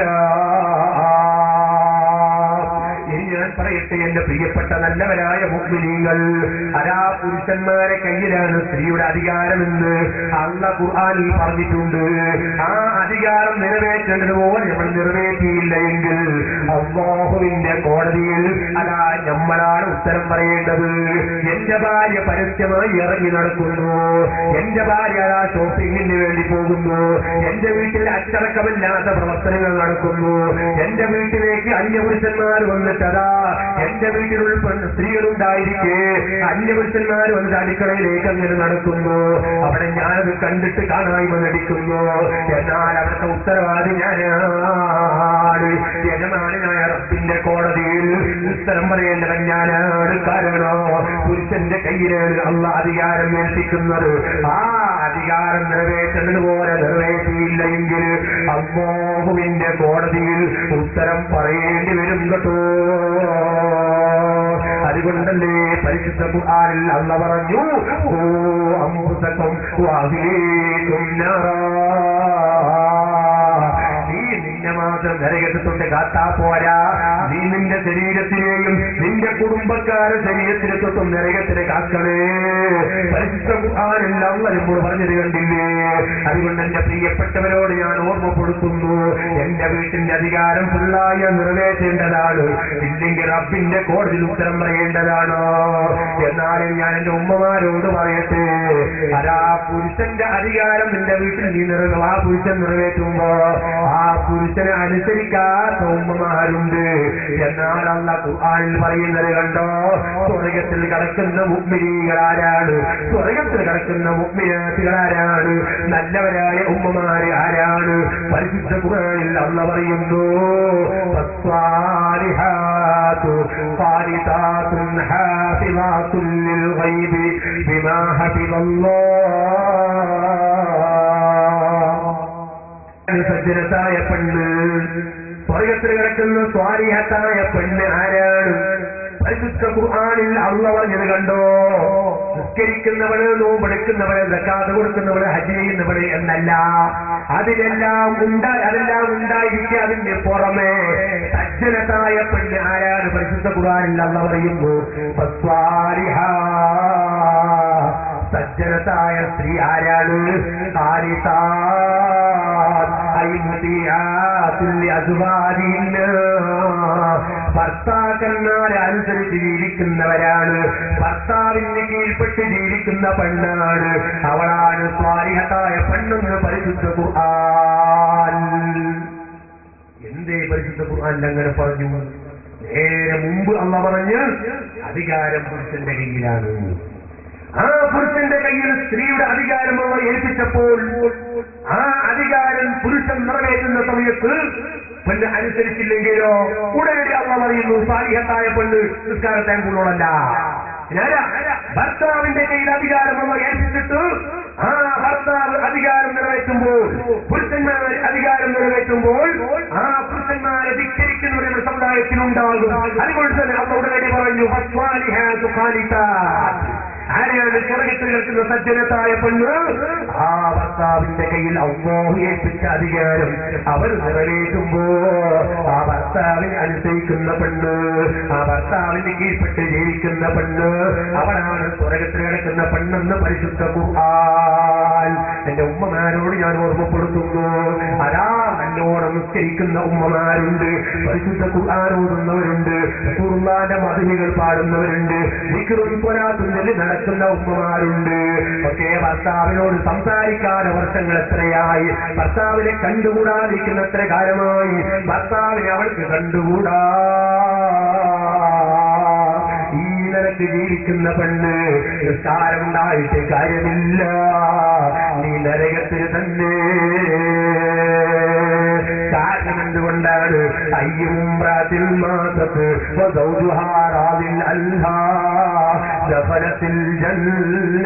ഇനി ഞാൻ പറയട്ടെ എന്റെ പ്രിയപ്പെട്ട നല്ലവരായ മുഅ്മിനീങ്ങൾ, അതാ പുരുഷന്മാരെ കയ്യിലാണ് സ്ത്രീയുടെ അധികാരമെന്ന് അല്ലാഹു ഖുർആനിൽ പറഞ്ഞിട്ടുണ്ട്. ആ അധികാരം നിറവേറ്റേണ്ടതുപോലെ നമ്മൾ നിറവേറ്റിയില്ല എങ്കിൽ അല്ലാഹുവിന്റെ കോടതിയിൽ അതാ നമ്മളാണ് ഉത്തരം പറയേണ്ടത്. എന്റെ ഭാര്യ പരസ്യമായി ഇറങ്ങി നടക്കുന്നു, എന്റെ ഭാര്യ അതാ ഷോപ്പിങ്ങിന് വേണ്ടി പോകുന്നു, എന്റെ വീട്ടിൽ അച്ചടക്കമില്ലാത്ത പ്രവർത്തനങ്ങൾ നടക്കുന്നു, എന്റെ വീട്ടിലേക്ക് അന്യപുരുഷന്മാർ വന്നിട്ട് അതാ എന്റെ വീട്ടിലുള്ള സ്ത്രീകളുണ്ടായിരിക്കെ അന്യപുരുഷന്മാർ വന്നിട്ട് അടുക്കളയിലേക്ക് അങ്ങനെ നടക്കുന്നു. അവിടെ ഞാനത് കണ്ടിട്ട് കാണായ്മ നടിക്കുന്നു. എന്നാൽ അവിടുത്തെ ഉത്തരവാദി ഞാനാണ്. യജമാനായ റബ്ബിന്റെ കോടതിയിൽ ഉത്തരം പറയേണ്ടവൻ ഞാനാണ്. കാരണം പുരുഷന്റെ കയ്യിലാണ് അല്ലാഹു അധികാരം ഏൽപ്പിക്കുന്നത്. ആ അധികാരം നിറവേറ്റേണ്ടതുപോലെ നിറവേറ്റിയില്ല എങ്കിൽ അല്ലാഹുവിന്റെ കോടതിയിൽ ഉത്തരം പറയേണ്ടി വരും കേട്ടോ. അതുകൊണ്ടല്ലേ പരിശുദ്ധ ഖുർആനിൽ അല്ലാഹു പറഞ്ഞു, ഓ അംഫുസകും വഅഹ്ലീകും നാറാ. നിന്നെ മാത്രം നരകത്തെ തൊട്ട് കാത്താ പോരാ, നീ നിന്റെ ശരീരത്തിനെയും നിന്റെ കുടുംബക്കാരുടെ ശരീരത്തിനെ തൊട്ടും നരകത്തിനെ കാക്കണേ. പരിശുദ്ധ ഖുർആനിൽ അല്ലാഹു നമ്മോട് പറഞ്ഞത് കണ്ടില്ലേ? അതുകൊണ്ട് എന്റെ പ്രിയപ്പെട്ടവരോട് ഞാൻ ഓർമ്മപ്പെടുത്തുന്നു, എന്റെ വീട്ടിന്റെ അധികാരം ഫുള്ളായി നിറവേറ്റേണ്ടതാണ്. ഇല്ലെങ്കിൽ റബ്ബിന്റെ കോടതിയിൽ ഉത്തരം പറയേണ്ടതാണോ? എന്നാലും ഞാൻ എന്റെ ഉമ്മമാരോട് പറയട്ടെ, അതാ പുരുഷന്റെ അധികാരം നിന്റെ വീട്ടിൽ നീ ആ പുരുഷൻ നിറവേറ്റുമ്പോ ആ പുരുഷനെ അനുസരിക്കാത്ത ഉമ്മമാരുണ്ട്. എന്നാൽ അല്ലാഹു ഖുർആനിൽ പറയുന്നത് കണ്ടോ, സ്വർഗത്തിൽ കിടക്കുന്ന മുഅ്മിനീകളാരാണ്? സ്വർഗത്തിൽ കിടക്കുന്ന മുഅ്മിനാത്തുകളാരാണ്? നല്ലവരായ ഉമ്മമാര് ആരാണ്? പരിശുദ്ധ ഖുർആനിൽ അല്ലാഹു പറയുന്നു, ഫസ്വാലിഹാതു ഖാനിതാതുൻ ഹാഫിളാതുൻ ലിൽ ഗൈബി ബിമാ ഹഫിളല്ലാഹ്. സജ്ജനത്തായ പെണ്ണ്, സ്വർഗത്തിൽ കിടക്കുന്ന സ്വാലിഹത്തായ പെണ്ണ് ആരാണ്? പരിശുദ്ധ ഖുർആനിൽ അല്ലാഹു പറഞ്ഞത് കണ്ടോ, നിസ്കരിക്കുന്നവള്, നോമ്പെടുക്കുന്നവള്, സക്കാത്ത് കൊടുക്കുന്നവള്, ഹജ്ജ് ചെയ്യുന്നവള് എന്നല്ല, അതെല്ലാം ഉണ്ടായിരിക്കുക. അതിന്റെ പുറമെ സജ്ജനത്തായ പെണ്ണ് ആരാണ്? പരിശുദ്ധ ഖുർആനിൽ അല്ലാഹു പറയുന്നു, ഫസ്വാലിഹാ. സജ്ജനത്തായ സ്ത്രീ ആരാണ്? ഭർത്താക്കന്മാരെ അനുസരിച്ച് ജീവിക്കുന്നവരാണ്, ഭർത്താവിന് കീഴ്പ്പെട്ട് ജീവിക്കുന്ന പെണ്ണാണ്, അവളാണ് സ്വാലിഹത്തായ പെണ്ണെന്ന് പരിശുദ്ധ ഖുർആൻ. എന്തേ പരിശുദ്ധ ഖുർആൻ അങ്ങനെ പറഞ്ഞു? നേരെ മുമ്പ് അല്ലാഹു പറഞ്ഞു അധികാരം പുരുഷന്റെ കയ്യിലാണ്. ആ പുരുഷന്റെ കയ്യിൽ സ്ത്രീയുടെ അധികാരം അല്ലാഹു ഏൽപ്പിച്ചപ്പോൾ ആ അധികാരം പുരുഷൻ നിറവേറ്റുന്ന സമയത്ത് പെണ്ണ് അനുസരിച്ചില്ലെങ്കിലോ ഉടനടി അള്ളാഹു പറയുന്നു സാലിഹത്തായ പെണ്ണ് നിസ്കാരത്തെ കൊള്ളോളല്ല. ഭർത്താവിന്റെ കയ്യിൽ അധികാരം അമ്മ ഏൽപ്പിച്ചിട്ട് ആ ഭർത്താവ് അധികാരം നിറവേറ്റുമ്പോൾ, പുരുഷന്മാർ അധികാരം നിറവേറ്റുമ്പോൾ ആ പുരുഷന്മാരെ ധിക്കരിക്കുന്നവർ നമ്മുടെ സമുദായത്തിലുണ്ടാകും. അതുകൊണ്ട് തന്നെ അമ്മ ഉടനടി പറഞ്ഞു ആരെയാണ് സ്വർഗ്ഗത്തിൽ കിടക്കുന്ന സജ്ജനത്തായ പെണ്ണ്? ആ ഭർത്താവിന്റെ കയ്യിൽ അല്ലാഹു ഏൽപ്പിച്ച അധികാരം അവർ നിറവേറ്റുമ്പോ ആ ഭർത്താവിനെ അനുസരിക്കുന്ന പെണ്ണ്, ആ ഭർത്താവിന് കീഴ്പ്പെട്ട് ജീവിക്കുന്ന പെണ്ണ്, അവളാണ് സ്വർഗ്ഗത്തിൽ കിടക്കുന്ന പെണ്ണെന്ന് പരിശുദ്ധ ഖുർആൻ. എന്റെ ഉമ്മമാരോട് ഞാൻ ഓർമ്മപ്പെടുത്തുന്നു. അതാ നല്ലോണം നിസ്കരിക്കുന്ന ഉമ്മമാരുണ്ട്, പരിശുദ്ധ ഖുർആൻ ഓതുന്നവരുണ്ട്, ഖുർആന്റെ മദ്ഹികൾ പാടുന്നവരുണ്ട്, ദിക്റും സ്വലാത്തും ചൊല്ലി നടക്കുന്ന ഉമ്മമാരുണ്ട്. പക്ഷേ ഭർത്താവിനോട് സംസാരിക്കാതെ വർഷങ്ങൾ എത്രയായി, ഭർത്താവിനെ കണ്ടുകൂടാതിരിക്കുന്ന എത്ര കാലമായി, ഭർത്താവിനെ അവൾക്ക് കണ്ടുകൂടാ. ഈ നിലക്ക് ജീവിക്കുന്ന പെണ്ണ് നിസ്കാരമുണ്ടായിട്ട് കാര്യമില്ല, നീ നരകത്തിന് തന്നെ. കാരണം എന്തുകൊണ്ടാണ്? അയ്യുംറാത്തിൽ മാസത്ത് വസൗജുഹാറാദിൽ അൽഹാ ദഫലത്തിൽ ജന്ന.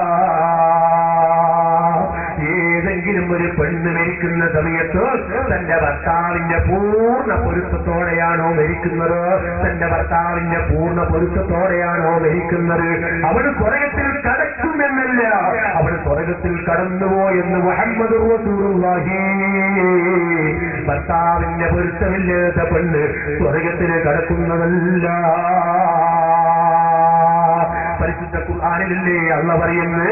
ഏതെങ്കിലും ഒരു പെണ്ണ് മരിക്കുന്ന സമയത്ത് തന്റെ ഭർത്താവിന്റെ പൂർണ്ണ പൊരുത്തത്തോടെയാണോ മരിക്കുന്നത്? തന്റെ ഭർത്താവിന്റെ പൂർണ്ണ പൊരുത്തത്തോടെയാണോ മരിക്കുന്നത്? അവൾ സ്വർഗ്ഗത്തിൽ കടക്കുമെന്നല്ല, അവൾ സ്വർഗ്ഗത്തിൽ കടന്നുപോയെന്ന് മുഹമ്മദ് റസൂലുള്ളാഹി. ഭർത്താവിന്റെ പൊരുത്തമില്ലാത്ത പെണ്ണ് സ്വർഗ്ഗത്തിൽ കടക്കുന്നതല്ല. പരിശുദ്ധ ഖുർആനിലല്ലേ അല്ലാഹു പറയുന്നത്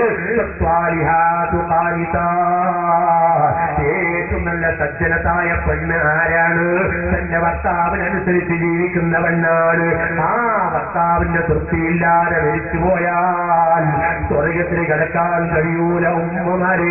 ഏറ്റവും നല്ല സജ്ജനത്തായ പെണ്ണ് ആരാണ്? തന്റെ ഭർത്താവിനനുസരിച്ച് ജീവിക്കുന്ന പെണ്ണാണ്. ആ ഭർത്താവിന്റെ തൃപ്തിയില്ലാതെ മരിച്ചുപോയാൽ സ്വർഗ്ഗത്തിൽ കടക്കാൻ കഴിയൂല ഉമ്മമാരേ.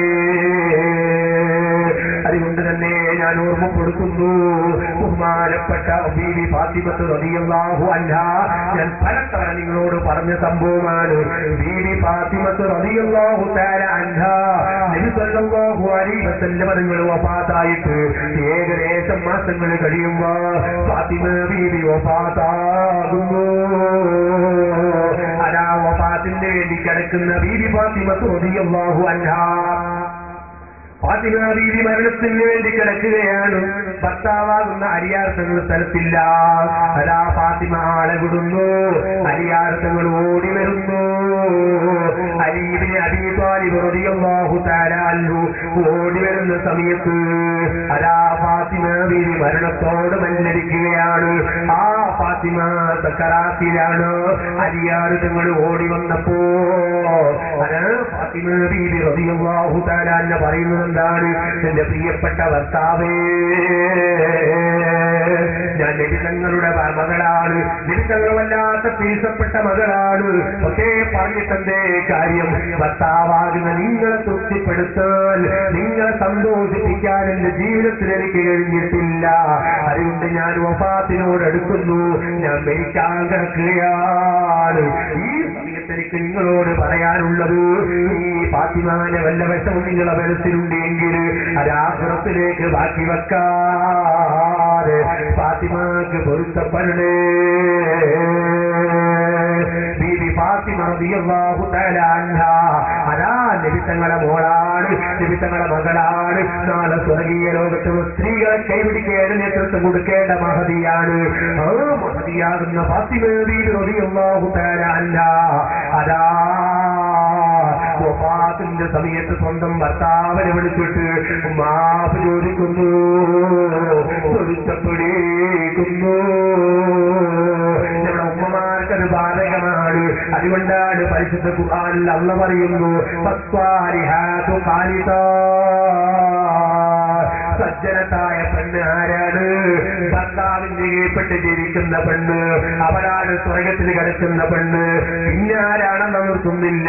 അതുകൊണ്ട് തന്നെ ഞാൻ ഓർമ്മപ്പെടുത്തുന്നു, ബഹുമാനപ്പെട്ട ബീവി ഫാത്തിമത്ത് റളിയല്ലാഹു അൻഹാ, ഞാൻ പലതവണ നിങ്ങളോട് പറഞ്ഞ സംഭവമാണ്. ബീവി ഫാത്തിമത്ത് റളിയല്ലാഹു തആല അൻഹാ നബി സല്ലല്ലാഹു അലൈഹി വസല്ലം തങ്ങൾ വഫാത്തായിട്ട് ഏകദേശം മാസങ്ങൾ കഴിയുമ്പോ ഫാത്തിമ ബീവി വഫാത്താകുന്നു. അതാ വഫാത്തിന് വേണ്ടി കിടക്കുന്ന ബീവി ഫാത്തിമത്ത് റളിയല്ലാഹു അൻഹാ, ഫാത്തിമ ബീവി മരണത്തിന് വേണ്ടി കിടക്കുകയാണ്. ഭർത്താവാകുന്ന അരിയാർത്ഥങ്ങൾ സ്ഥലത്തില്ല. അതാ ഫാത്തിമ ആളെ വിടുന്നു, അരിയാർത്ഥങ്ങൾ ഓടി വരുന്നു. അലി ഇബ്നു അബീ ത്വാലിബ് റളിയല്ലാഹു തആല അൻഹു ഓടി വരുന്ന സമയത്ത് അതാ ഫാത്തിമ ബീവി മരണത്തോട് മല്ലടിക്കുകയാണ്. ആ ഫാത്തിമ സക്കറാത്തിലാണ്. അരിയാർത്ഥങ്ങൾ ഓടി വന്നപ്പോ ഫാത്തിമ ബീവി റളിയല്ലാഹു തആല അൻഹ പറയുന്നത് എന്താണ്? എന്റെ പ്രിയപ്പെട്ട ഭർത്താവേ, ഞാൻ നബി തങ്ങളുടെ മകളാണ്, നബി തങ്ങൾ വല്ലാത്ത പീസപ്പെട്ട മകളാണ്. പക്ഷേ പറഞ്ഞിട്ടെന്തേ കാര്യം? ഭർത്താവാകുന്ന നിങ്ങളെ തൃപ്തിപ്പെടുത്താൻ, നിങ്ങളെ സന്തോഷിപ്പിക്കാൻ എന്റെ ജീവിതത്തിൽ എനിക്ക് കഴിഞ്ഞിട്ടില്ല. അതുകൊണ്ട് ഞാൻ വഫാത്തിനോട് അടുക്കുന്നു, ഞാൻ മരിക്കാൻ കിടക്കുകയാണ്. ഈ സമയത്ത് എനിക്ക് നിങ്ങളോട് പറയാനുള്ളത്, ഈ ഫാത്തിമാനെ വല്ല വിഷമം നിങ്ങളെ മനസ്സിലുണ്ടെങ്കിൽ അത് ആഖിറത്തിലേക്ക് ബാക്കി വെക്കാതെ ഫാത്തിമാക്ക് പൊരുത്തപ്പെടണേ. ബീബി ഫാത്തിമ റളിയല്ലാഹു തആല അൻഹാ അതാ നബി തങ്ങളുടെ മോളാണ്, നബി തങ്ങളുടെ മകളാണ്. നാളെ സ്വർഗീയ ലോകത്ത് സ്ത്രീകളെ കൈപിടിക്കേണ്ട നേതൃത്വം കൊടുക്കേണ്ട മഹദിയാണ്. ആ മഹദിയാകുന്ന ഫാത്തിമ ബീബി റളിയല്ലാഹു തആല അൻഹാ അതാ വഫാത്തിന്റെ സമയത്ത് സ്വന്തം ഭർത്താവിനെ വിളിച്ചിട്ട് മാപ്പ് ചോദിക്കുന്നു, പൊരുത്തപ്പെടിക്കുന്നു. നമ്മുടെ ഉമ്മമാർക്കത് ബാധകമാണ്. അതുകൊണ്ടാണ് പരിശുദ്ധ ഖുർആനിൽ അല്ലാഹു പറയുന്നു, ഫസ്വാലിഹാതു ഖാനിതാത്ത്. സജ്ജനത്തായ പെണ്ണ് ആരാണ്? ഭർത്താവിന്റെ കീഴ്പ്പെട്ട് ജീവിക്കുന്ന പെണ്ണ്, അവരാണ് സ്വർഗ്ഗത്തിൽ കിടക്കുന്ന പെണ്ണ്. പിന്നെ ആരാണെന്ന് നിർത്തുന്നില്ല.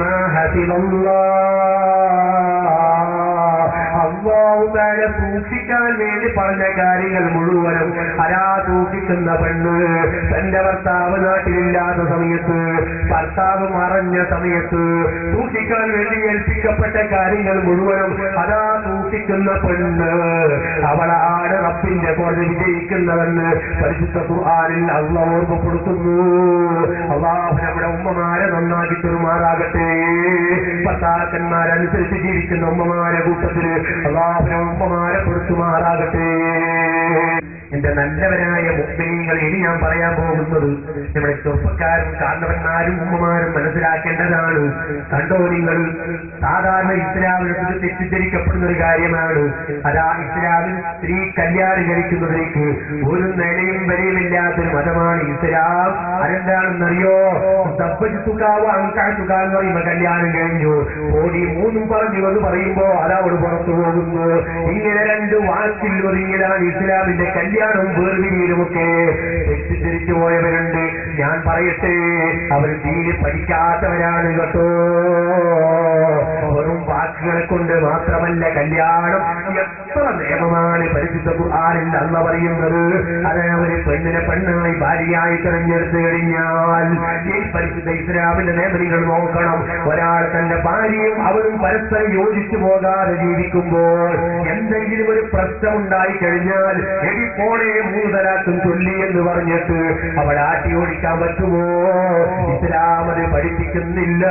അല്ലാഹു തആല സൂക്ഷിച്ച സൂക്ഷിക്കാൻ വേണ്ടി പറഞ്ഞ കാര്യങ്ങൾ മുഴുവനും തൂക്കിക്കുന്ന പെണ്ണ് തന്റെ ഭർത്താവ് നാട്ടിലില്ലാത്ത സമയത്ത്, ഭർത്താവ് മറഞ്ഞ സമയത്ത് സൂക്ഷിക്കാൻ വേണ്ടി ഏൽപ്പിക്കപ്പെട്ട കാര്യങ്ങൾ മുഴുവനും സൂക്ഷിക്കുന്ന പെണ്ണ്, അവളാണ് റബ്ബിന്റെ കോടതി വിജയിക്കുന്നതെന്ന് പരിശുദ്ധ ഖുർആനിൽ അല്ലാഹു ഓർമ്മപ്പെടുത്തുന്നു. അല്ലാഹു നമ്മുടെ ഉമ്മമാരെ നന്നാക്കി പെരുമാറാകട്ടെ. ഭർത്താക്കന്മാരനുസരിച്ച് ജീവിക്കുന്ന ഉമ്മമാരെ കൂട്ടത്തില് അല്ലാഹു ഉമ്മമാരെ പെടുത്തുമാറാകട്ടെ. എന്റെ നല്ലവരായ മുഅ്മിനീങ്ങൾ, ഇനി ഞാൻ പറയാൻ പോകുന്നത് നമ്മുടെ ചെറുപ്പക്കാരും കാരണവന്മാരും ഉമ്മമാരും മനസ്സിലാക്കേണ്ടതാണ്. കണ്ടോ നിങ്ങൾ, സാധാരണ ഇസ്ലാമിനെ കുറിച്ച് തെറ്റിദ്ധരിക്കപ്പെടുന്ന ഒരു കാര്യമാണ്. ഇസ്ലാമിൽ സ്ത്രീ കല്യാണം കഴിക്കുന്നതിലേക്ക് ഒരു നിലയും വരെയുമില്ലാത്തൊരു മതമാണ് ഇസ്ലാം. അതെന്താണെന്നറിയോ? എന്ന് പറയുമ്പോ കല്യാണം കഴിഞ്ഞു, ഓടി മൂന്നും പറഞ്ഞു എന്ന് പറയുമ്പോ അതവട് പുറത്തു പോകുന്നു. ഇങ്ങനെ രണ്ട് വാക്കിൽ ഒതുങ്ങിയതാണ് ഇസ്ലാമിന്റെ കല്യാണം വേർപിരിയലുമൊക്കെ. തെറ്റിദ്ധരിച്ചു പോയവരുണ്ട്. ഞാൻ പറയട്ടെ, അവർ തീരെ പഠിക്കാത്തവരാണ് കേട്ടോ. വെറും വാക്കുകളെ കൊണ്ട് മാത്രമല്ല കല്യാണം. എത്ര നിയമമാണ് പരിശുദ്ധ ഖുർആനിൽ അല്ലാഹു പറയുന്നത്. അതേപോലെ പെണ്ണിനെ പെണ്ണായി ഭാര്യയായി തെരഞ്ഞെടുത്തു കഴിഞ്ഞാൽ ഈ പരിശുദ്ധ ഇസ്ലാമിന്റെ നിയമങ്ങൾ നോക്കണം. ഒരാൾ തന്റെ ഭാര്യയും അവരും പരസ്പരം യോജിച്ചു പോകാതെ ജീവിക്കുമ്പോൾ എന്തെങ്കിലും ഒരു പ്രശ്നം ഉണ്ടായി കഴിഞ്ഞാൽ പോണേ 3 തലാഖും ചൊല്ലി എന്ന് പറഞ്ഞിട്ട് അവൾ ആട്ടി ഓടിക്കാൻ പറ്റുമോ? ഇസ്ലാം അത് പഠിപ്പിക്കുന്നില്ല.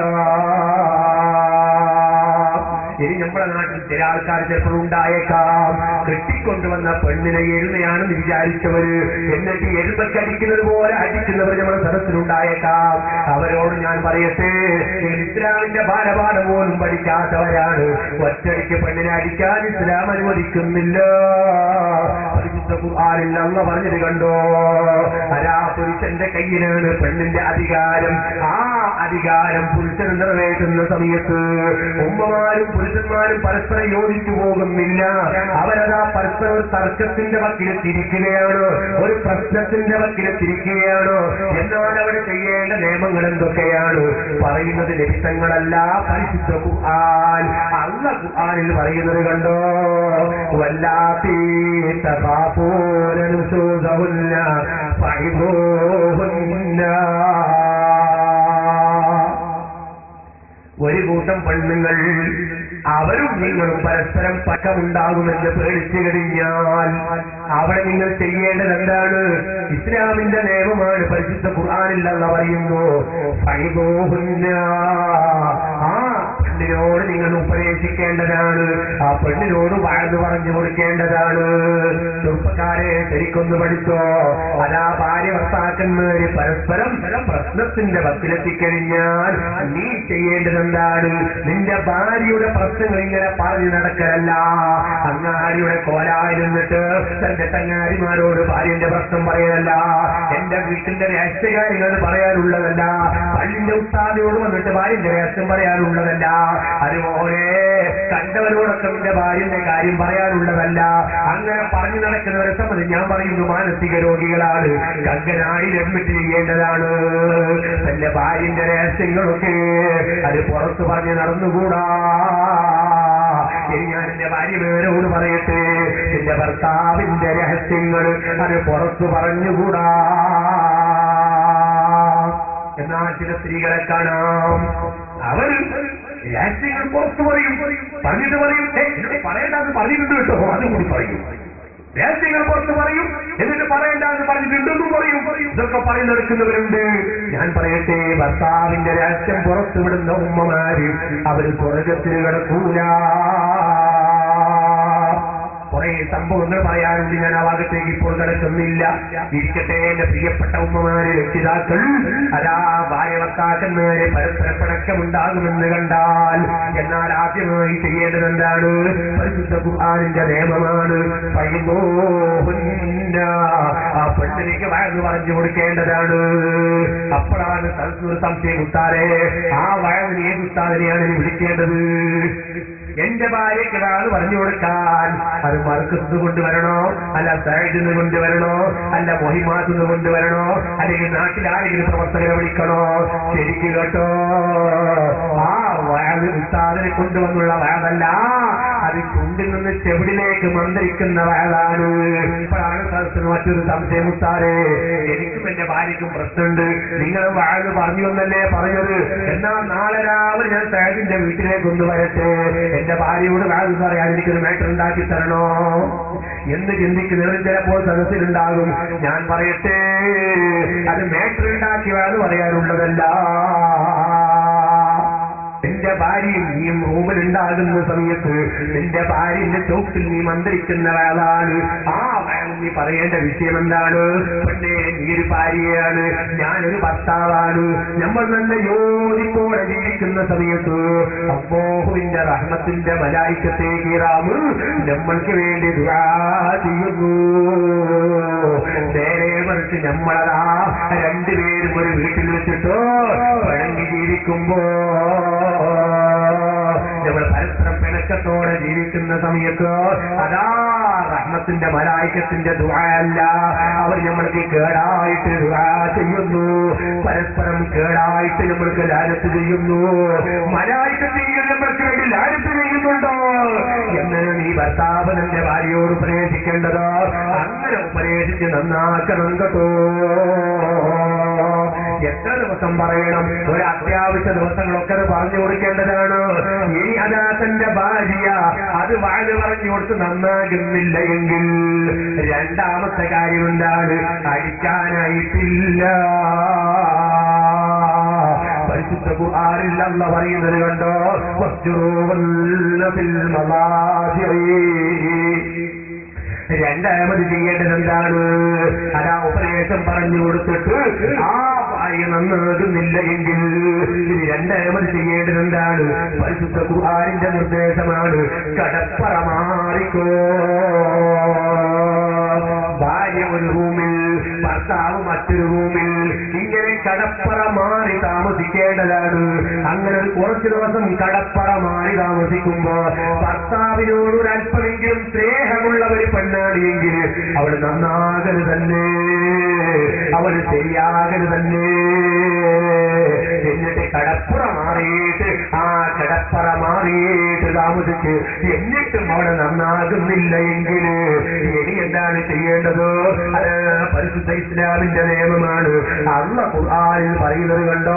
ഇനി നമ്മുടെ നാട്ടിൽ ചില ആൾക്കാർ ചിലപ്പോൾ ഉണ്ടായേക്കാം, കെട്ടിക്കൊണ്ടുവന്ന പെണ്ണിനെ എരുമയാണെന്ന് വിചാരിച്ചവര് എന്നിട്ട് എരുമക്കടിക്കുന്നത് പോലെ അടിക്കുന്നവർ നമ്മുടെ സദസ്സിലുണ്ടായേക്കാം. അവരോട് ഞാൻ പറയട്ടെ, ഇസ്ലാമിന്റെ ബാലപാഠം പോലും പഠിക്കാത്തവരാണ്. ഒറ്റയ്ക്ക് പെണ്ണിനെ അടിക്കാൻ ഇസ്ലാം അനുവദിക്കുന്നില്ല. പരിശുദ്ധ ഖുർആനിൽ അല്ലാഹു പറഞ്ഞത് കണ്ടോ? പുരുഷന്റെ കയ്യിലാണ് പെണ്ണിന്റെ അധികാരം. ആ അധികാരം പുരുഷന് നിറവേറ്റുന്ന സമയത്ത് ഉമ്മമാരും പുരുഷന്മാരും പരസ്പരം യോജിച്ചു പോകുന്നില്ല. അവരതാ പരസ്പരം ഒരു തർക്കത്തിന്റെ വക്കിൽ തിരിക്കുകയാണ്, ഒരു പ്രശ്നത്തിന്റെ വക്കിൽ തിരിക്കുകയാണ്. എന്നാൽ അവിടെ ചെയ്യേണ്ട നിയമങ്ങൾ എന്തൊക്കെയാണ് പറയുന്നത്? ലഭിതങ്ങളല്ല, പരിശുദ്ധ ഖുർആൻ. അല്ലാഹു ഖുർആനിൽ പറയുന്നത് കണ്ടോ? വല്ലാത്തി തഖാഫൂന നുശൂസഹുന്ന ഫഇദൂഹുന്ന. ഒരു കൂട്ടം പെണ്ണുങ്ങൾ അവരും നിങ്ങളും പരസ്പരം പക്കമുണ്ടാകുമെന്ന് പേടിച്ചു കഴിഞ്ഞാൽ അവിടെ നിങ്ങൾ ചെയ്യേണ്ടത് എന്താണ്? ഇസ്ലാമിന്റെ നിയമമാണ്. പരിശുദ്ധ ഖുർആനിൽ അല്ലാഹു പറയുന്നു, ആ പെണ്ണിനോട് നിങ്ങൾ ഉപദേശിക്കേണ്ടതാണ്, ആ പെണ്ണിനോട് വാഴ്ന്നു പറഞ്ഞു കൊടുക്കേണ്ടതാണ്. ചെറുപ്പക്കാരെ ശരിക്കൊന്നു പഠിച്ചോ. ഭാര്യ ഭർത്താക്കന്മാര് പരസ്പരം പ്രശ്നത്തിന്റെ വക്കിലെത്തിക്കഴിഞ്ഞാൽ നീ ചെയ്യേണ്ടത് എന്താണ്? നിന്റെ ഭാര്യയുടെ പ്രശ്നങ്ങൾ ഇങ്ങനെ പറഞ്ഞു നടക്കലല്ല. അങ്ങാരിയുടെ കോലായിരുന്നിട്ട് തന്റെ ചങ്ങാരിമാരോട് ഭാര്യന്റെ പ്രശ്നം പറയലല്ല. എന്റെ വീട്ടിന്റെ രഹസ്യകാര്യങ്ങൾ പറയാനുള്ളതല്ല. പള്ളിന്റെ ഉസ്താദിനോട് വന്നിട്ട് ഭാര്യന്റെ രഹസ്യം പറയാനുള്ളതല്ല. അതുപോലെ കണ്ടവരോടൊക്കെ നിന്റെ ഭാര്യന്റെ കാര്യം പറയാനുള്ളതല്ല. അങ്ങനെ പറഞ്ഞു നടക്കുന്നവരെ സംബന്ധിച്ച് ഞാൻ പറയുന്നു, മാനസിക രോഗികളാണ്. കങ്കനായി രമ്മിട്ട് ചെയ്യേണ്ടതാണ്. തന്റെ ഭാര്യന്റെ രഹസ്യങ്ങളൊക്കെ അത് പുറത്തു പറഞ്ഞ് നടന്നുകൂടാ. ഇനി ഞാൻ എന്റെ ഭാര്യമാരോട് പറയട്ടെ, എന്റെ ഭർത്താവിന്റെ രഹസ്യങ്ങൾ അത് പുറത്തു പറഞ്ഞുകൂടാ. എന്നാൽ ചില സ്ത്രീകളെ കാണാം, അവർ രഹസ്യങ്ങൾ പുറത്തു പറയും. പറഞ്ഞിട്ട് പറയും, പറയേണ്ടത് പറഞ്ഞിട്ടുണ്ട് കേട്ടോ, അതുകൂടി പറയും. രഹസ്യങ്ങൾ പുറത്ത് പറയും, എന്നിട്ട് പറയേണ്ടത് പറഞ്ഞിട്ടുണ്ടെന്നും പറയും. ഇതൊക്കെ പറയുന്നെടുക്കുന്നവരുണ്ട്. ഞാൻ പറയട്ടെ, ഭർത്താവിന്റെ രഹസ്യം പുറത്തുവിടുന്ന ഉമ്മമാര് അവര് സ്വർഗത്തിൽ കിടക്കൂല. കുറെ സംഭവങ്ങൾ പറയാനുണ്ട്. ഞാൻ ആ ഭാഗത്തേക്ക് ഇപ്പോൾ കിടക്കുന്നില്ല. ഇരിക്കട്ടെ എന്റെ പ്രിയപ്പെട്ട ഉമ്മമാരെ, രക്ഷിതാക്കൾ, ഭാര്യ ഭർത്താക്കന്മാരെ പരസ്പര പിണക്കമുണ്ടാകുമെന്ന് കണ്ടാൽ എന്നാൽ ആദ്യമായി ചെയ്യേണ്ടത് എന്താണ്? പരിശുദ്ധ ഖുർആനിന്റെ നിയമമാണ്. ആ പെണ്ണിലേക്ക് വഴന്ന് പറഞ്ഞു കൊടുക്കേണ്ടതാണ്. അപ്പോഴാണ് സംശയം ഉത്താരെ, ആ വഴന്ന് ഏത് ഉത്താദിനെയാണ് വിളിക്കേണ്ടത്? എന്റെ ഭാര്യയ്ക്ക് ഒരാൾ പറഞ്ഞു കൊടുക്കാൻ അത് മർക്കത്ത് കൊണ്ടുവരണോ, അല്ല സൈഡിന്ന് കൊണ്ടുവരണോ, അല്ല മൊഹിമാത്തുനിന്ന് കൊണ്ടുവരണോ, അല്ലെങ്കിൽ നാട്ടിലാരെങ്കിലും പ്രവർത്തകരെ വിളിക്കണോ? ശരിക്കും കേട്ടോ, ആ വഴന്ന് ഉസ്താദിനെ കൊണ്ടുവന്നുള്ള വഴതല്ല, അത് ചുണ്ടിൽ നിന്ന് ചെവിടിലേക്ക് മന്ത്രിക്കുന്ന വയലാണ്. ഇപ്പോഴാണ് സ്ഥലത്തിന് മറ്റൊരു സംശയം ഉത്താരേ, എനിക്കും എന്റെ ഭാര്യയ്ക്കും പ്രശ്നമുണ്ട്, നിങ്ങൾ വയല് പറഞ്ഞു എന്നല്ലേ പറഞ്ഞത്, എന്നാൽ നാളെ രാവിലെ ഞാൻ സേദിന്റെ വീട്ടിലേക്ക് ഒന്ന് വരട്ടെ, എന്റെ ഭാര്യയോട് വയല് പറയാൻ എനിക്കൊരു മേട്ടർ ഉണ്ടാക്കി തരണോ എന്ന് ചിന്തിക്കുന്നവരും ചിലപ്പോൾ സദസ്സിലുണ്ടാകും. ഞാൻ പറയട്ടെ, അത് മേട്ടർ ഉണ്ടാക്കി വയല് പറയാനുള്ളതല്ല. നിന്റെ ഭാര്യയും നീയും റൂമിലുണ്ടാകുന്ന സമയത്ത് നിന്റെ ഭാര്യന്റെ ചോക്കിൽ നീ മന്ത്രിക്കുന്ന വയലാണ്. ആ വയൽ നീ പറയേണ്ട വിഷയം എന്താണ്? പിന്നെ നീ ഒരു ഭാര്യയാണ്, ഞാനൊരു ഭർത്താവാണ്, നമ്മൾ നല്ല യോജിപ്പോടെ ജീവിക്കുന്ന സമയത്ത് അല്ലാഹുവിന്റെ റഹ്മത്തിന്റെ മലായിക്കത്തെ കിറാമ് നമ്മൾക്ക് വേണ്ടി ദുആ ചെയ്യുന്നു. നേരെ മറിച്ച് നമ്മളതാ രണ്ടുപേരും ഒരു വീട്ടിൽ വെച്ചിട്ടോ പിണങ്ങി ജീവിക്കുമ്പോ, നമ്മൾ പരസ്പരം പിണക്കത്തോടെ ജീവിക്കുന്ന സമയത്ത് അതാ റഹ്മത്തിന്റെ മലായിക്കത്തിന്റെ ദുആ അല്ല, അവർ നമ്മൾക്ക് കേടായിട്ട് ദുആ ചെയ്യുന്നു, പരസ്പരം കേടായിട്ട് നമ്മൾക്ക് ലാനത്ത് ചെയ്യുന്നു. മലായിക്കത്തിൽ നമ്മൾക്ക് വേണ്ടി ലാനത്ത് ചെയ്യുന്നുണ്ടോ എന്ന് നീ ഭർത്താവ് നിന്റെ ഭാര്യയോട് ഉപദേശിക്കേണ്ടതോ? അങ്ങനെ ഉപദേശിച്ച് നന്നാക്കണം കേട്ടോ. എത്ര ദിവസം പറയണം? ഒരു അത്യാവശ്യ ദിവസങ്ങളൊക്കെ അത് പറഞ്ഞു കൊടുക്കേണ്ടതാണ്. ഇനി അതാ തന്റെ ഭാര്യ അത് വാഴ് പറഞ്ഞു കൊടുത്ത് നന്നാകുന്നില്ല എങ്കിൽ രണ്ടാമത്തെ കാര്യം എന്താണ്? അടിക്കാനായിട്ടില്ല. പരിശുദ്ധ ഖുർആനിൽ അല്ലാഹു പറയുന്നത് കണ്ടോ, രണ്ടാമത് ചെയ്യേണ്ടത് എന്താണ്? അതാ ഉപദേശം പറഞ്ഞു കൊടുത്തിട്ട് ആ ഭാര്യ നന്നാകുന്നില്ല എങ്കിൽ രണ്ടാമത് ചെയ്യേണ്ടത് എന്താണ്? പരിശുദ്ധ ഖുർആനിന്റെ നിർദ്ദേശമാണ്, കടപ്പറ മാറിക്കോ. ഭാര്യ ഒരു റൂമിൽ, ഭർത്താവ് മറ്റൊരു റൂമിൽ, ഇങ്ങനെ കടപ്പറ മാറി താമസിക്കേണ്ടതാണ്. അങ്ങനെ കുറച്ചു ദിവസം കടപ്പറ മാറി താമസിക്കുമ്പോ ഭർത്താവിനോട് ഒരല്പമെങ്കിലും സ്നേഹമുള്ള ഒരു പെണ്ണാണ് എങ്കിൽ അവൾ നന്നാകരുത് തന്നെ, അവൾ ശരിയാകരുത് തന്നെ. എന്നിട്ട് കടപ്പുറ മാറിയിട്ട് ആ കടപ്പറ മാറിയിട്ട് താമസിച്ച് എന്നിട്ടും അവിടെ നന്നാകുന്നില്ല എങ്കിൽ ഇനി എന്താണ് ചെയ്യേണ്ടത്? അത് പരിശുദ്ധ ഇസ്ലാമിന്റെ നിയമമാണ്. അല്ലാഹു ഖുർആനിൽ പറയുന്നത് കണ്ടോ,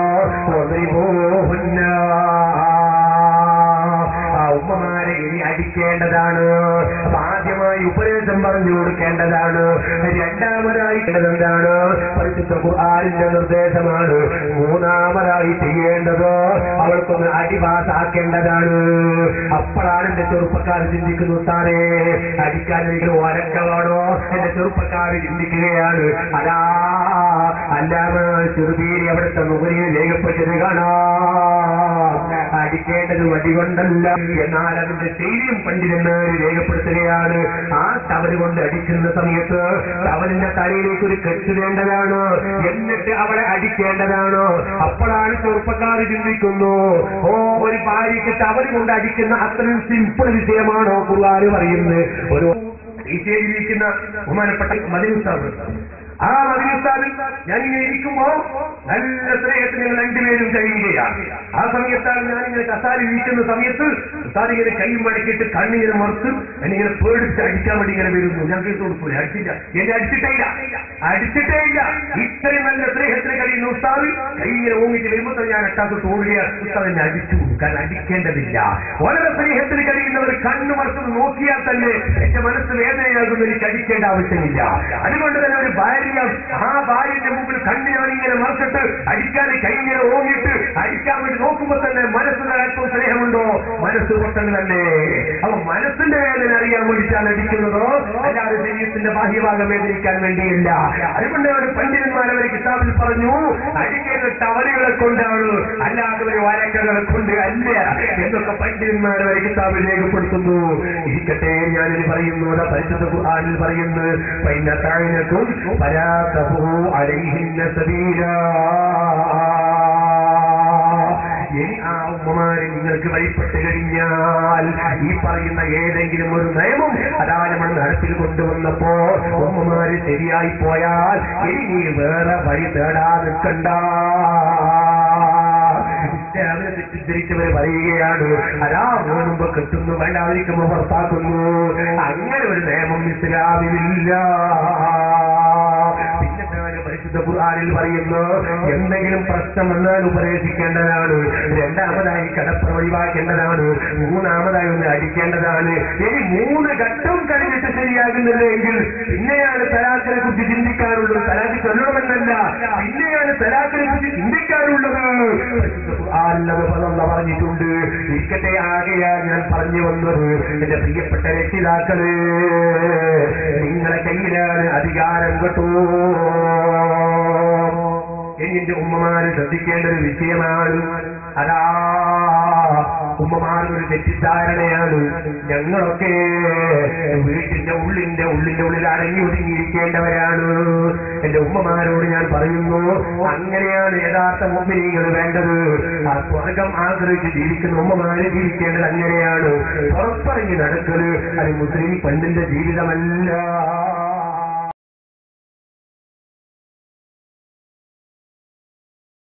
ഉമ്മമാരെ ഇനി അടിക്കേണ്ടതാണ്. ആദ്യമായി ഉപദേശം പറഞ്ഞു കൊടുക്കേണ്ടതാണ്. രണ്ടാമതായി എന്താണ്? പരിശുദ്ധ ഖുർആനിന്റെ നിർദ്ദേശമാണ്. മൂന്നാമതായി ചെയ്യേണ്ടത് അവൾക്കൊന്ന് അടിപാസാക്കേണ്ടതാണ്. അപ്പോഴാണ് എന്റെ ചെറുപ്പക്കാർ ചിന്തിക്കുന്നു, താനേ അടിക്കാൻ എനിക്ക് ഒരക്കമാണോ? എന്റെ ചെറുപ്പക്കാർ ചിന്തിക്കുകയാണ്. അതാ അല്ലാമ ചെറുതീരി അവിടുത്തെ മുകളിൽ രേഖപ്പെട്ടത് കാണാം. അടിക്കേണ്ടത് വടികൊണ്ടല്ല, എന്നാൽ അതിന്റെ ശൈലിയും പണ്ഡിതന്മാർ രേഖപ്പെടുത്തുകയാണ്. ആ ടവല് കൊണ്ട് അടിക്കുന്ന സമയത്ത് ടവലിന്റെ തലയിലേക്ക് ഒരു കെട്ടുവേണ്ടതാണ്, എന്നിട്ട് അവളെ അടിക്കേണ്ടതാണ്. അപ്പോഴാണ് ചെറുപ്പക്കാർ ചിന്തിക്കുന്നു, ഓ ഒരു ഭാര്യയ്ക്ക് ടവല് കൊണ്ട് അടിക്കുന്ന അത്രയും സിമ്പിൾ വിഷയമാണോ ഖുർആൻ പറയുന്നത്? ഒരു ഈശയിലിരിക്കുന്ന ബഹുമാനപ്പെട്ട മദീനുസ്താദ്, ആ മദീനുസ്താദ് ഞാനിങ്ങനെ ഇരിക്കുമ്പോ നല്ല സ്നേഹത്തിൽ നിങ്ങൾ രണ്ടുപേരും കഴിയുകയാണ്. ആ സമയത്താണ് ഞാനിങ്ങനെ കസാരി ഇരിക്കുന്ന സമയത്ത് ഉസ്താദ് ഇങ്ങനെ കൈ മടക്കിയിട്ട് കണ്ണിങ്ങനെ മറുത്ത് എന്നിങ്ങനെ പേടിച്ച് അടിക്കാൻ വേണ്ടി ഇങ്ങനെ വരുന്നു. ഞാൻ കേട്ടു കൊടുക്കൂല, അടിച്ചില്ല, എന്നെ അടിച്ചിട്ടേ ഇല്ല. ഇത്രയും നല്ല സ്നേഹത്തിന് കഴിയുന്ന ഉസ്താദ് കൈ ഇങ്ങനെ ഓങ്ങിട്ട് വരുമ്പോൾ ഞാൻ അട്ടാത്ത് തോടുകയാണ്. ഉസ്താദ് എന്നെ അടിച്ചു, കാരണം അടിക്കേണ്ടതില്ല. വളരെ സ്നേഹത്തിന് കഴിയുന്നവർ കണ്ണു മറുത്ത് നോക്കിയാൽ തന്നെ എന്റെ മനസ്സ് വേദനയാകുന്ന എനിക്ക് അടിക്കേണ്ട ആവശ്യമില്ല. അതുകൊണ്ട് തന്നെ ഒരു ഭാര്യ ആ ഭാര്യന്റെ മുമ്പിൽ കണ്ണിനാണിങ്ങനെ മറച്ചിട്ട് അടിക്കാൻ കൈയിങ്ങനെ ഓങ്ങിയിട്ട് അടിക്കാൻ വേണ്ടി നോക്കുമ്പോ തന്നെ മനസ്സിന് അല്പം സ്നേഹമുണ്ടോ? മനസ്സ് പൊട്ടൽ തന്നെ. അപ്പൊ മനസ്സിന്റെ വേദന അറിയാൻ വേണ്ടിയിട്ടാണ് അടിക്കുന്നതോ, അല്ലാതെ ശരീരത്തിന്റെ ബാഹ്യഭാഗം വേദനിക്കാൻ വേണ്ടിയില്ല. അതുകൊണ്ടാണ് പണ്ഡിതന്മാരവരെ കിതാബിൽ പറഞ്ഞു, അടിക്കുന്ന ടവലുകളെ കൊണ്ടാണ്, അല്ലാതെ ഒരു വരക്കകളെ കൊണ്ട് അല്ല എന്നൊക്കെ പണ്ഡിതന്മാരവരെ കിതാബിൽ രേഖപ്പെടുത്തുന്നു. ഇരിക്കട്ടെ, ഞാനിനി പറയുന്നു, പരിശുദ്ധ ഖുർആനിൽ പറയുന്നു, ഇനി ആ ഉമ്മമാരെ നിങ്ങൾക്ക് വഴിപ്പെട്ട് കഴിഞ്ഞാൽ ഈ പറയുന്ന ഏതെങ്കിലും ഒരു നിയമം അതാ നമ്മൾ നടപ്പിൽ കൊണ്ടുവന്നപ്പോ ഉമ്മമാര് ശരിയായി പോയാൽ ഇനി വേറെ വഴി തേടാൻ നിൽക്കണ്ട. തെറ്റിദ്ധരിച്ചവർ പറയുകയാണ് ഹറാം കാണുമ്പോ കെട്ടുന്നു, വേണ്ടാതിരിക്കുമ്പോ പുറത്താക്കുന്നു. അങ്ങനെ ഒരു നിയമം ഇസ്ലാമിലില്ല. പിന്നെ പരിശുദ്ധ ഖുർആനിൽ പറയുന്നു എന്തെങ്കിലും പ്രശ്നം വന്നാൽ ഉപദേശിക്കേണ്ടതാണ്, രണ്ടാമതായി കടപ്പ ഒഴിവാക്കേണ്ടതാണ്, മൂന്നാമതായി ഒന്ന് അടിക്കേണ്ടതാണ്. ഇനി 3 ഘട്ടം കഴിഞ്ഞിട്ട് ശരിയാകുന്നില്ലെങ്കിൽ പിന്നെയാണ് തലാഖിനെ കുറിച്ച് ചിന്തിക്കാറുള്ളത്. തലാഖ് ചൊല്ലണമെന്നല്ല, പിന്നെയാണ് തലാഖിനെ കുറിച്ച് ചിന്തിക്കാറുള്ളത്. പറഞ്ഞിട്ടുണ്ട്. ഇരിക്കട്ടെ, ആകെയാ ഞാൻ പറഞ്ഞു വന്നത് എന്റെ പ്രിയപ്പെട്ട രക്ഷിതാക്കള്, നിങ്ങളെ കയ്യിലാണ് അധികാരം കേട്ടോ. എന്റെ ഉമ്മമാര് ശ്രദ്ധിക്കേണ്ട ഒരു വിഷയമാണ്. അതാ ഉമ്മമാർക്കൊരു തെറ്റിദ്ധാരണയാണ്, ഞങ്ങളൊക്കെ വീട്ടിന്റെ ഉള്ളിൽ അടങ്ങി ഒതുങ്ങിയിരിക്കേണ്ടവരാണ്. എന്റെ ഉമ്മമാരോട് ഞാൻ പറയുന്നു, അങ്ങനെയാണ് യഥാർത്ഥ മുഅ്മിനീങ്ങൾ വേണ്ടത്. ആ സ്വർഗം ആഗ്രഹിച്ച് ജീവിക്കുന്ന ഉമ്മമാര് ജീവിക്കേണ്ടത് അങ്ങനെയാണ്. പുറത്തിറങ്ങി നടക്കല് അത് മുസ്ലിം പെണ്ണിന്റെ ജീവിതമല്ല.